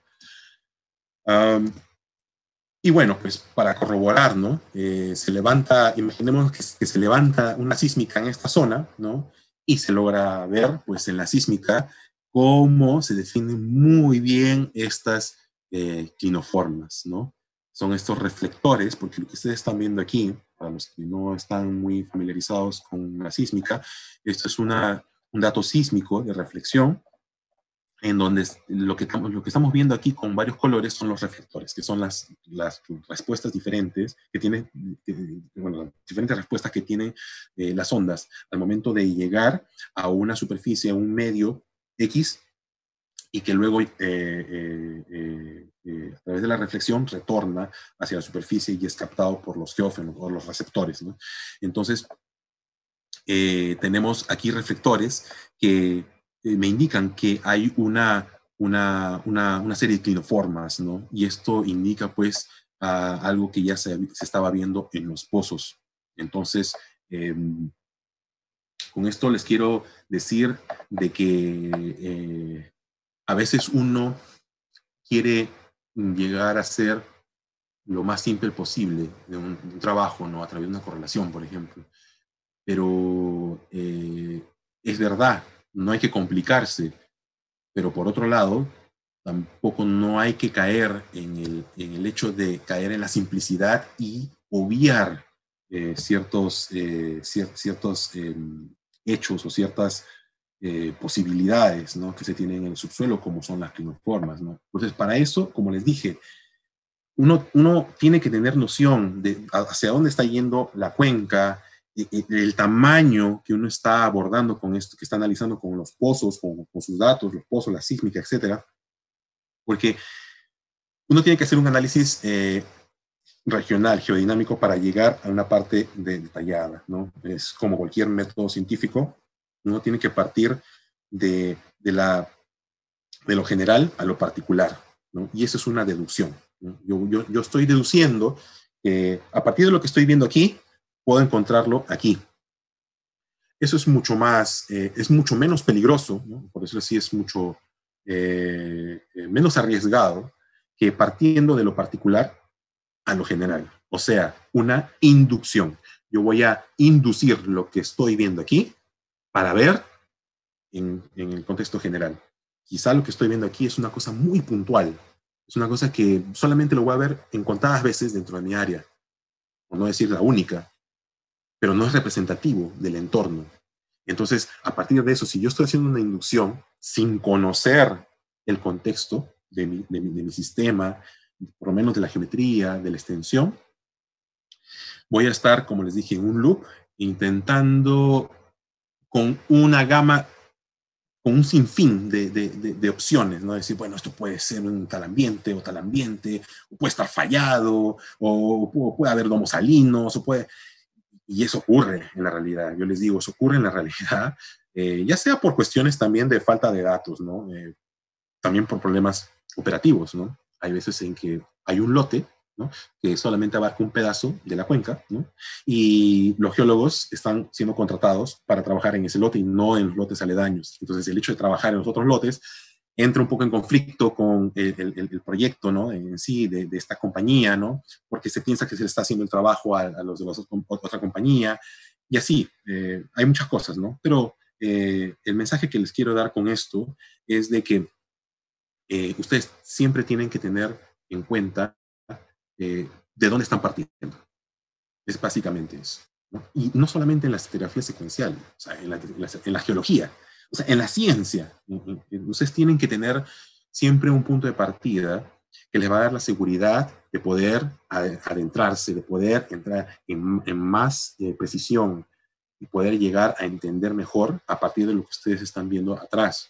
Um, y bueno, pues para corroborar, ¿no? Eh, se levanta, imaginemos que, que se levanta una sísmica en esta zona, ¿no? Y se logra ver, pues en la sísmica, cómo se definen muy bien estas eh, clinoformas, ¿no? Son estos reflectores, porque lo que ustedes están viendo aquí, para los que no están muy familiarizados con la sísmica, esto es una, un dato sísmico de reflexión, en donde lo que, lo que estamos viendo aquí con varios colores son los reflectores, que son las, las respuestas diferentes que tienen, que, bueno, diferentes respuestas que tienen eh, las ondas al momento de llegar a una superficie, a un medio X, y que luego eh, eh, eh, eh, a través de la reflexión retorna hacia la superficie y es captado por los geófonos o los receptores, ¿no? Entonces, eh, tenemos aquí reflectores que me indican que hay una, una, una, una serie de clinoformas, ¿no? Y esto indica, pues, uh, algo que ya se, se, estaba viendo en los pozos. Entonces, eh, con esto les quiero decir de que eh, a veces uno quiere llegar a ser lo más simple posible de un, de un trabajo, ¿no? A través de una correlación, por ejemplo. Pero eh, es verdad, no hay que complicarse, pero por otro lado, tampoco no hay que caer en el, en el hecho de caer en la simplicidad y obviar eh, ciertos, eh, cier ciertos eh, hechos o ciertas eh, posibilidades, ¿no? Que se tienen en el subsuelo, como son las clinoformas, ¿no? Entonces, para eso, como les dije, uno, uno tiene que tener noción de hacia dónde está yendo la cuenca, el tamaño que uno está abordando con esto, que está analizando con los pozos, con, con sus datos, los pozos, la sísmica, etcétera, porque uno tiene que hacer un análisis eh, regional, geodinámico, para llegar a una parte de, detallada, ¿no? Es como cualquier método científico, uno tiene que partir de, de, la, de lo general a lo particular, ¿no? Y eso es una deducción, ¿no? Yo, yo, yo estoy deduciendo que a partir de lo que estoy viendo aquí, puedo encontrarlo aquí. Eso es mucho más, eh, es mucho menos peligroso, ¿no? Por eso sí es mucho eh, eh, menos arriesgado que partiendo de lo particular a lo general. O sea, una inducción. Yo voy a inducir lo que estoy viendo aquí para ver en, en el contexto general. Quizá lo que estoy viendo aquí es una cosa muy puntual. Es una cosa que solamente lo voy a ver en contadas veces dentro de mi área, por no decir la única, pero no es representativo del entorno. Entonces, a partir de eso, si yo estoy haciendo una inducción sin conocer el contexto de mi, de mi, de mi sistema, por lo menos de la geometría, de la extensión, voy a estar, como les dije, en un loop, intentando con una gama, con un sinfín de, de, de, de opciones, ¿no? Decir, bueno, esto puede ser un tal ambiente o tal ambiente, o puede estar fallado, o, o puede haber domos salinos, o puede... Y eso ocurre en la realidad, yo les digo, eso ocurre en la realidad, eh, ya sea por cuestiones también de falta de datos, ¿no? Eh, también por problemas operativos, ¿no? Hay veces en que hay un lote, ¿no? Que solamente abarca un pedazo de la cuenca, ¿no? Y los geólogos están siendo contratados para trabajar en ese lote y no en los lotes aledaños. Entonces, el hecho de trabajar en los otros lotes entra un poco en conflicto con el, el, el proyecto, ¿no? En sí, de, de, esta compañía, ¿no? Porque se piensa que se le está haciendo el trabajo a, a los de los, otra compañía, y así, eh, hay muchas cosas, ¿no? Pero eh, el mensaje que les quiero dar con esto es de que eh, ustedes siempre tienen que tener en cuenta eh, de dónde están partiendo. Es básicamente eso, ¿no? Y no solamente en la estratigrafía secuencial, o sea, en la, en la, en la geología, o sea, en la ciencia. Ustedes tienen que tener siempre un punto de partida que les va a dar la seguridad de poder adentrarse, de poder entrar en, en más eh, precisión y poder llegar a entender mejor a partir de lo que ustedes están viendo atrás.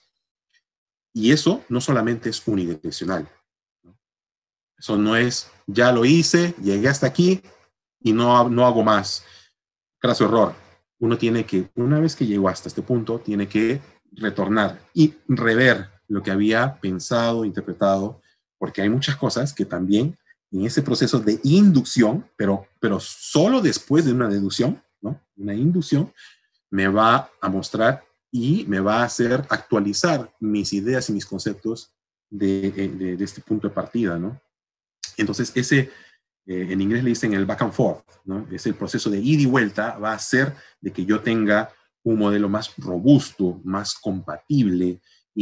Y eso no solamente es unidireccional, ¿no? Eso no es, ya lo hice, llegué hasta aquí y no, no hago más. Craso error. Uno tiene que, una vez que llegó hasta este punto, tiene que retornar y rever lo que había pensado, interpretado, porque hay muchas cosas que también en ese proceso de inducción, pero, pero solo después de una deducción, ¿no? Una inducción, me va a mostrar y me va a hacer actualizar mis ideas y mis conceptos de, de, de este punto de partida, ¿no? Entonces, ese, eh, en inglés le dicen el back and forth, ¿no? Es el proceso de ida y vuelta, va a hacer de que yo tenga un modelo más robusto, más compatible,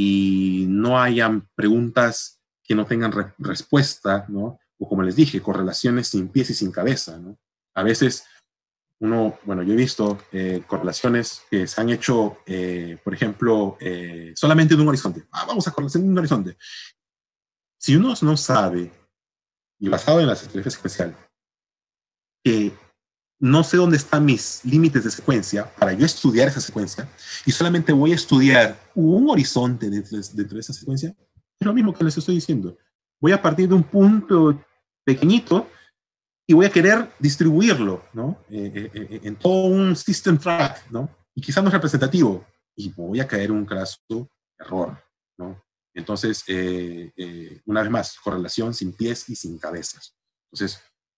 y no hayan preguntas que no tengan re respuesta, ¿no? O como les dije, correlaciones sin pies y sin cabeza, ¿no? A veces uno, bueno, yo he visto eh, correlaciones que se han hecho, eh, por ejemplo, eh, solamente de un horizonte. Ah, vamos a correlación de un horizonte. Si uno no sabe, y basado en la estratigrafía secuencial, que no sé dónde están mis límites de secuencia para yo estudiar esa secuencia, y solamente voy a estudiar un horizonte dentro de, dentro de esa secuencia, es lo mismo que les estoy diciendo. Voy a partir de un punto pequeñito y voy a querer distribuirlo, ¿no? Eh, eh, eh, en todo un system track, ¿no? Y quizá no es representativo, y voy a caer en un craso error, ¿no? Entonces, eh, eh, una vez más, correlación sin pies y sin cabezas. Entonces,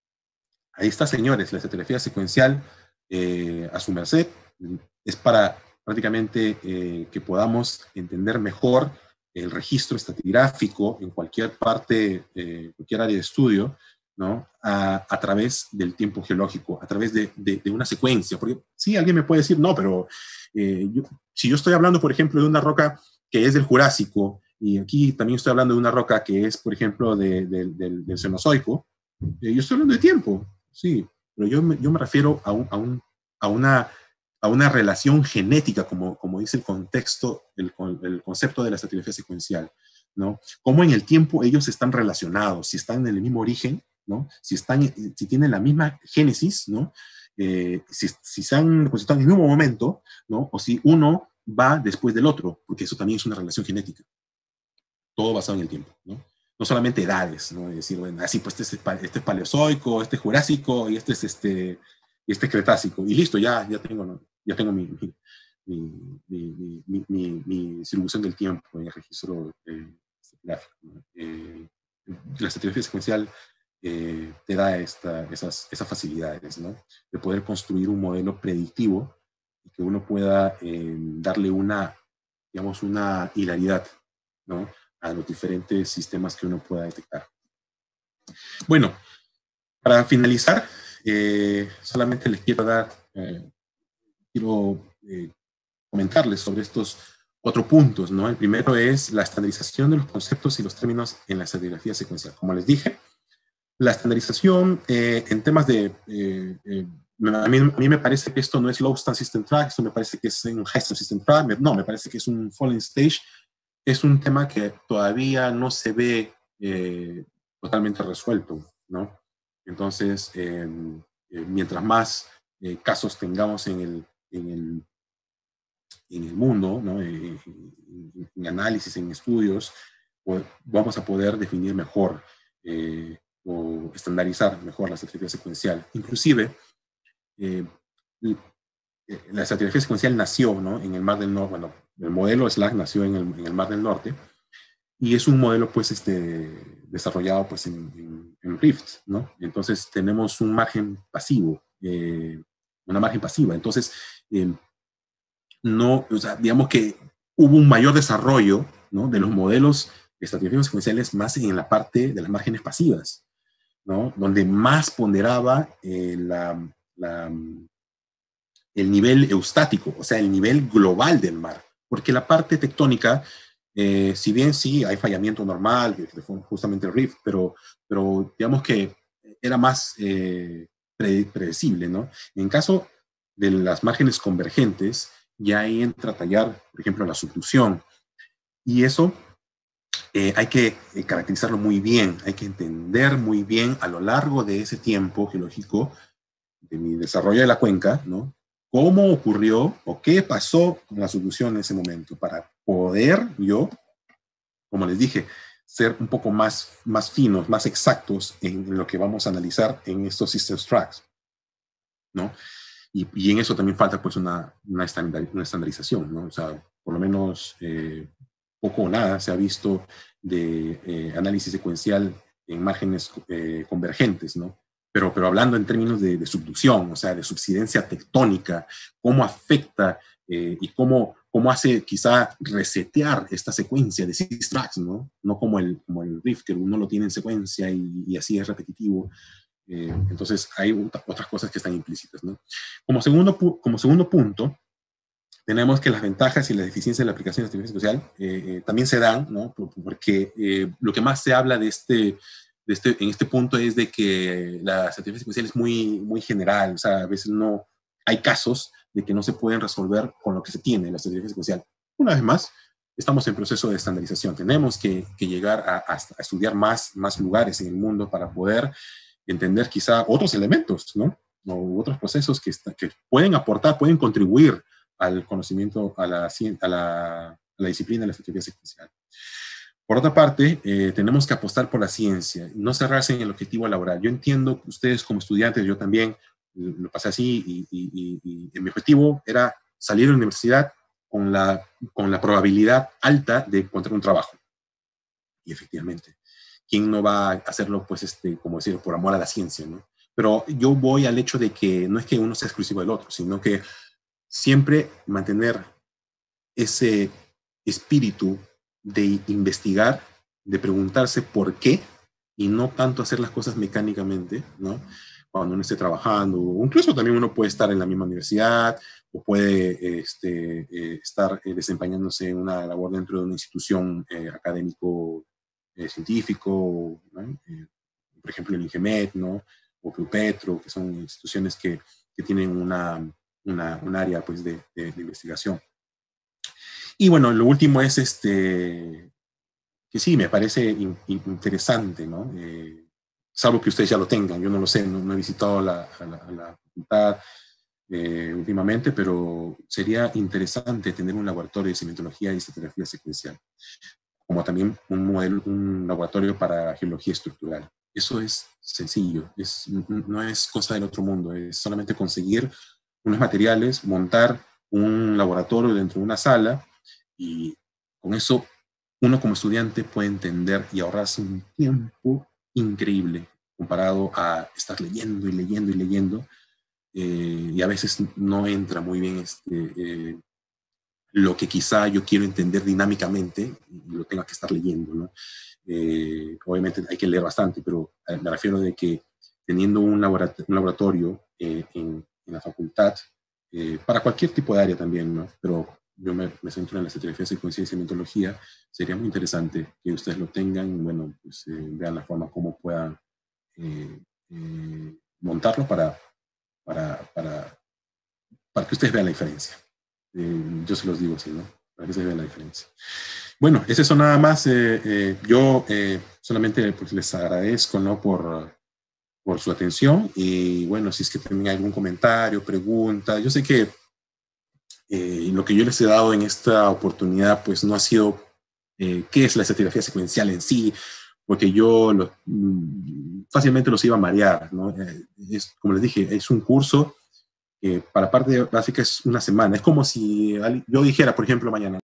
ahí está, señores, la estratigrafía secuencial eh, a su merced. Es para prácticamente eh, que podamos entender mejor el registro estratigráfico en cualquier parte, eh, cualquier área de estudio, ¿no? A, a través del tiempo geológico, a través de, de, de una secuencia. Porque sí, alguien me puede decir, no, pero eh, yo, si yo estoy hablando, por ejemplo, de una roca que es del Jurásico, y aquí también estoy hablando de una roca que es, por ejemplo, de, de, del, del Cenozoico, eh, yo estoy hablando de tiempo, sí, pero yo me, yo me refiero a, un, a, un, a, una, a una relación genética, como, como dice el contexto, el, el concepto de la estratigrafía secuencial, ¿no? Cómo en el tiempo ellos están relacionados, si están en el mismo origen, ¿no? Si, están, si tienen la misma génesis, ¿no? Eh, si, si están, pues están en el mismo momento, ¿no? O si uno va después del otro, porque eso también es una relación genética. Todo basado en el tiempo, ¿no? no solamente edades, ¿no? Es decir, bueno, así, pues este es, este es paleozoico, este es jurásico y este es este, y este es cretácico. Y listo, ya, ya tengo, ¿no? Ya tengo mi, mi, mi, mi, mi, mi, mi distribución del tiempo en el registro eh, estratigráfico, ¿no? Eh, la estratigrafía secuencial eh, te da esta, esas, esas facilidades, ¿no? De poder construir un modelo predictivo y que uno pueda eh, darle una, digamos, una hilaridad, ¿no? A los diferentes sistemas que uno pueda detectar. Bueno, para finalizar, eh, solamente les quiero dar, eh, quiero eh, comentarles sobre estos cuatro puntos, ¿no? El primero es la estandarización de los conceptos y los términos en la estratigrafía secuencial. Como les dije, la estandarización eh, en temas de... Eh, eh, a, mí, a mí me parece que esto no es low stand system track, esto me parece que es un high stand system track, no, me parece que es un falling stage. Es un tema que todavía no se ve eh, totalmente resuelto, ¿no? Entonces, eh, eh, mientras más eh, casos tengamos en el, en el, en el mundo, ¿no? En, en, en análisis, en estudios, pues vamos a poder definir mejor eh, o estandarizar mejor la estratigrafía secuencial. Inclusive, eh, la estratigrafía secuencial nació, ¿no? En el Mar del Norte, bueno, el modelo SLAC nació en el, en el Mar del Norte, y es un modelo pues este, desarrollado pues en, en, en Rift, ¿no? Entonces tenemos un margen pasivo, eh, una margen pasiva. Entonces, eh, no, o sea, digamos que hubo un mayor desarrollo, ¿no? De los modelos estratigráficos secuenciales más en la parte de las márgenes pasivas, ¿no? Donde más ponderaba eh, la, la, el nivel eustático, o sea, el nivel global del mar. Porque la parte tectónica, eh, si bien sí hay fallamiento normal, que fue justamente el rift, pero, pero digamos que era más eh, pre predecible, ¿no? En caso de las márgenes convergentes, ya ahí entra a tallar, por ejemplo, la subducción. Y eso eh, hay que eh, caracterizarlo muy bien, hay que entender muy bien a lo largo de ese tiempo geológico de mi desarrollo de la cuenca, ¿no? Cómo ocurrió o qué pasó con la subducción en ese momento para poder yo, como les dije, ser un poco más, más finos, más exactos en lo que vamos a analizar en estos system tracks, ¿no? Y, y en eso también falta pues una, una, estandar, una estandarización, ¿no? O sea, por lo menos eh, poco o nada se ha visto de eh, análisis secuencial en márgenes eh, convergentes, ¿no? Pero, pero hablando en términos de, de subducción, o sea, de subsidencia tectónica, cómo afecta eh, y cómo, cómo hace quizá resetear esta secuencia de six tracks, ¿no? No como el, como el riff, que uno lo tiene en secuencia y, y así es repetitivo. Eh, entonces hay otras cosas que están implícitas, ¿no? Como segundo, como segundo punto, tenemos que las ventajas y las deficiencias de la aplicación de la inteligencia artificial eh, eh, también se dan, ¿no? Porque eh, lo que más se habla de este, de este, en este punto es de que la inteligencia artificial es muy, muy general, o sea, a veces no, hay casos de que no se pueden resolver con lo que se tiene en la inteligencia artificial. Una vez más, estamos en proceso de estandarización, tenemos que, que llegar a, a, a estudiar más, más lugares en el mundo para poder entender quizá otros elementos, ¿no? O otros procesos que, está, que pueden aportar, pueden contribuir al conocimiento, a la, a la, a la disciplina de la estratigrafía secuencial. Por otra parte, eh, tenemos que apostar por la ciencia, no cerrarse en el objetivo laboral. Yo entiendo que ustedes como estudiantes, yo también lo pasé así, y, y, y, y mi objetivo era salir de la universidad con la, con la probabilidad alta de encontrar un trabajo. Y efectivamente, ¿quién no va a hacerlo, pues, este, como decir, por amor a la ciencia, ¿no? Pero yo voy al hecho de que no es que uno sea exclusivo del otro, sino que siempre mantener ese espíritu de investigar, de preguntarse por qué, y no tanto hacer las cosas mecánicamente, ¿no? Cuando uno esté trabajando, o incluso también uno puede estar en la misma universidad, o puede este, eh, estar eh, desempeñándose en una labor dentro de una institución eh, académico eh, científico, ¿no? Eh, por ejemplo el INGEMET, ¿no? O PUPETRO, que son instituciones que, que tienen una, una, un área pues, de, de, de investigación. Y bueno, lo último es este, que sí, me parece in, in, interesante, ¿no? Eh, salvo que ustedes ya lo tengan, yo no lo sé, no, no he visitado la, a la, a la facultad eh, últimamente, pero sería interesante tener un laboratorio de cinematología y estratigrafía secuencial. como también un modelo, un laboratorio para geología estructural. Eso es sencillo, es, no es cosa del otro mundo, es solamente conseguir unos materiales, montar un laboratorio dentro de una sala, y con eso uno como estudiante puede entender y ahorrarse un tiempo increíble comparado a estar leyendo y leyendo y leyendo, eh, y a veces no entra muy bien este, eh, lo que quizá yo quiero entender dinámicamente, y lo tengo que estar leyendo, ¿no? Eh, obviamente hay que leer bastante, pero me refiero de que teniendo un, laborat un laboratorio eh, en, en, la facultad, eh, para cualquier tipo de área también, ¿no? Pero yo me, me centro en la estratigrafía, secuencia y mitología, sería muy interesante que ustedes lo tengan, bueno, pues eh, vean la forma como puedan eh, eh, montarlo para, para, para, para que ustedes vean la diferencia. Eh, yo se los digo así, ¿no? Para que se vean la diferencia. Bueno, es eso nada más. Eh, eh, yo eh, solamente pues, les agradezco, ¿no? Por, por su atención, y bueno, si es que tienen algún comentario, pregunta, yo sé que eh, lo que yo les he dado en esta oportunidad pues no ha sido eh, qué es la estratigrafía secuencial en sí, porque yo lo, mm, fácilmente los iba a marear, ¿no? Eh, es, como les dije, es un curso que para parte básica es una semana. Es como si yo dijera, por ejemplo, mañana,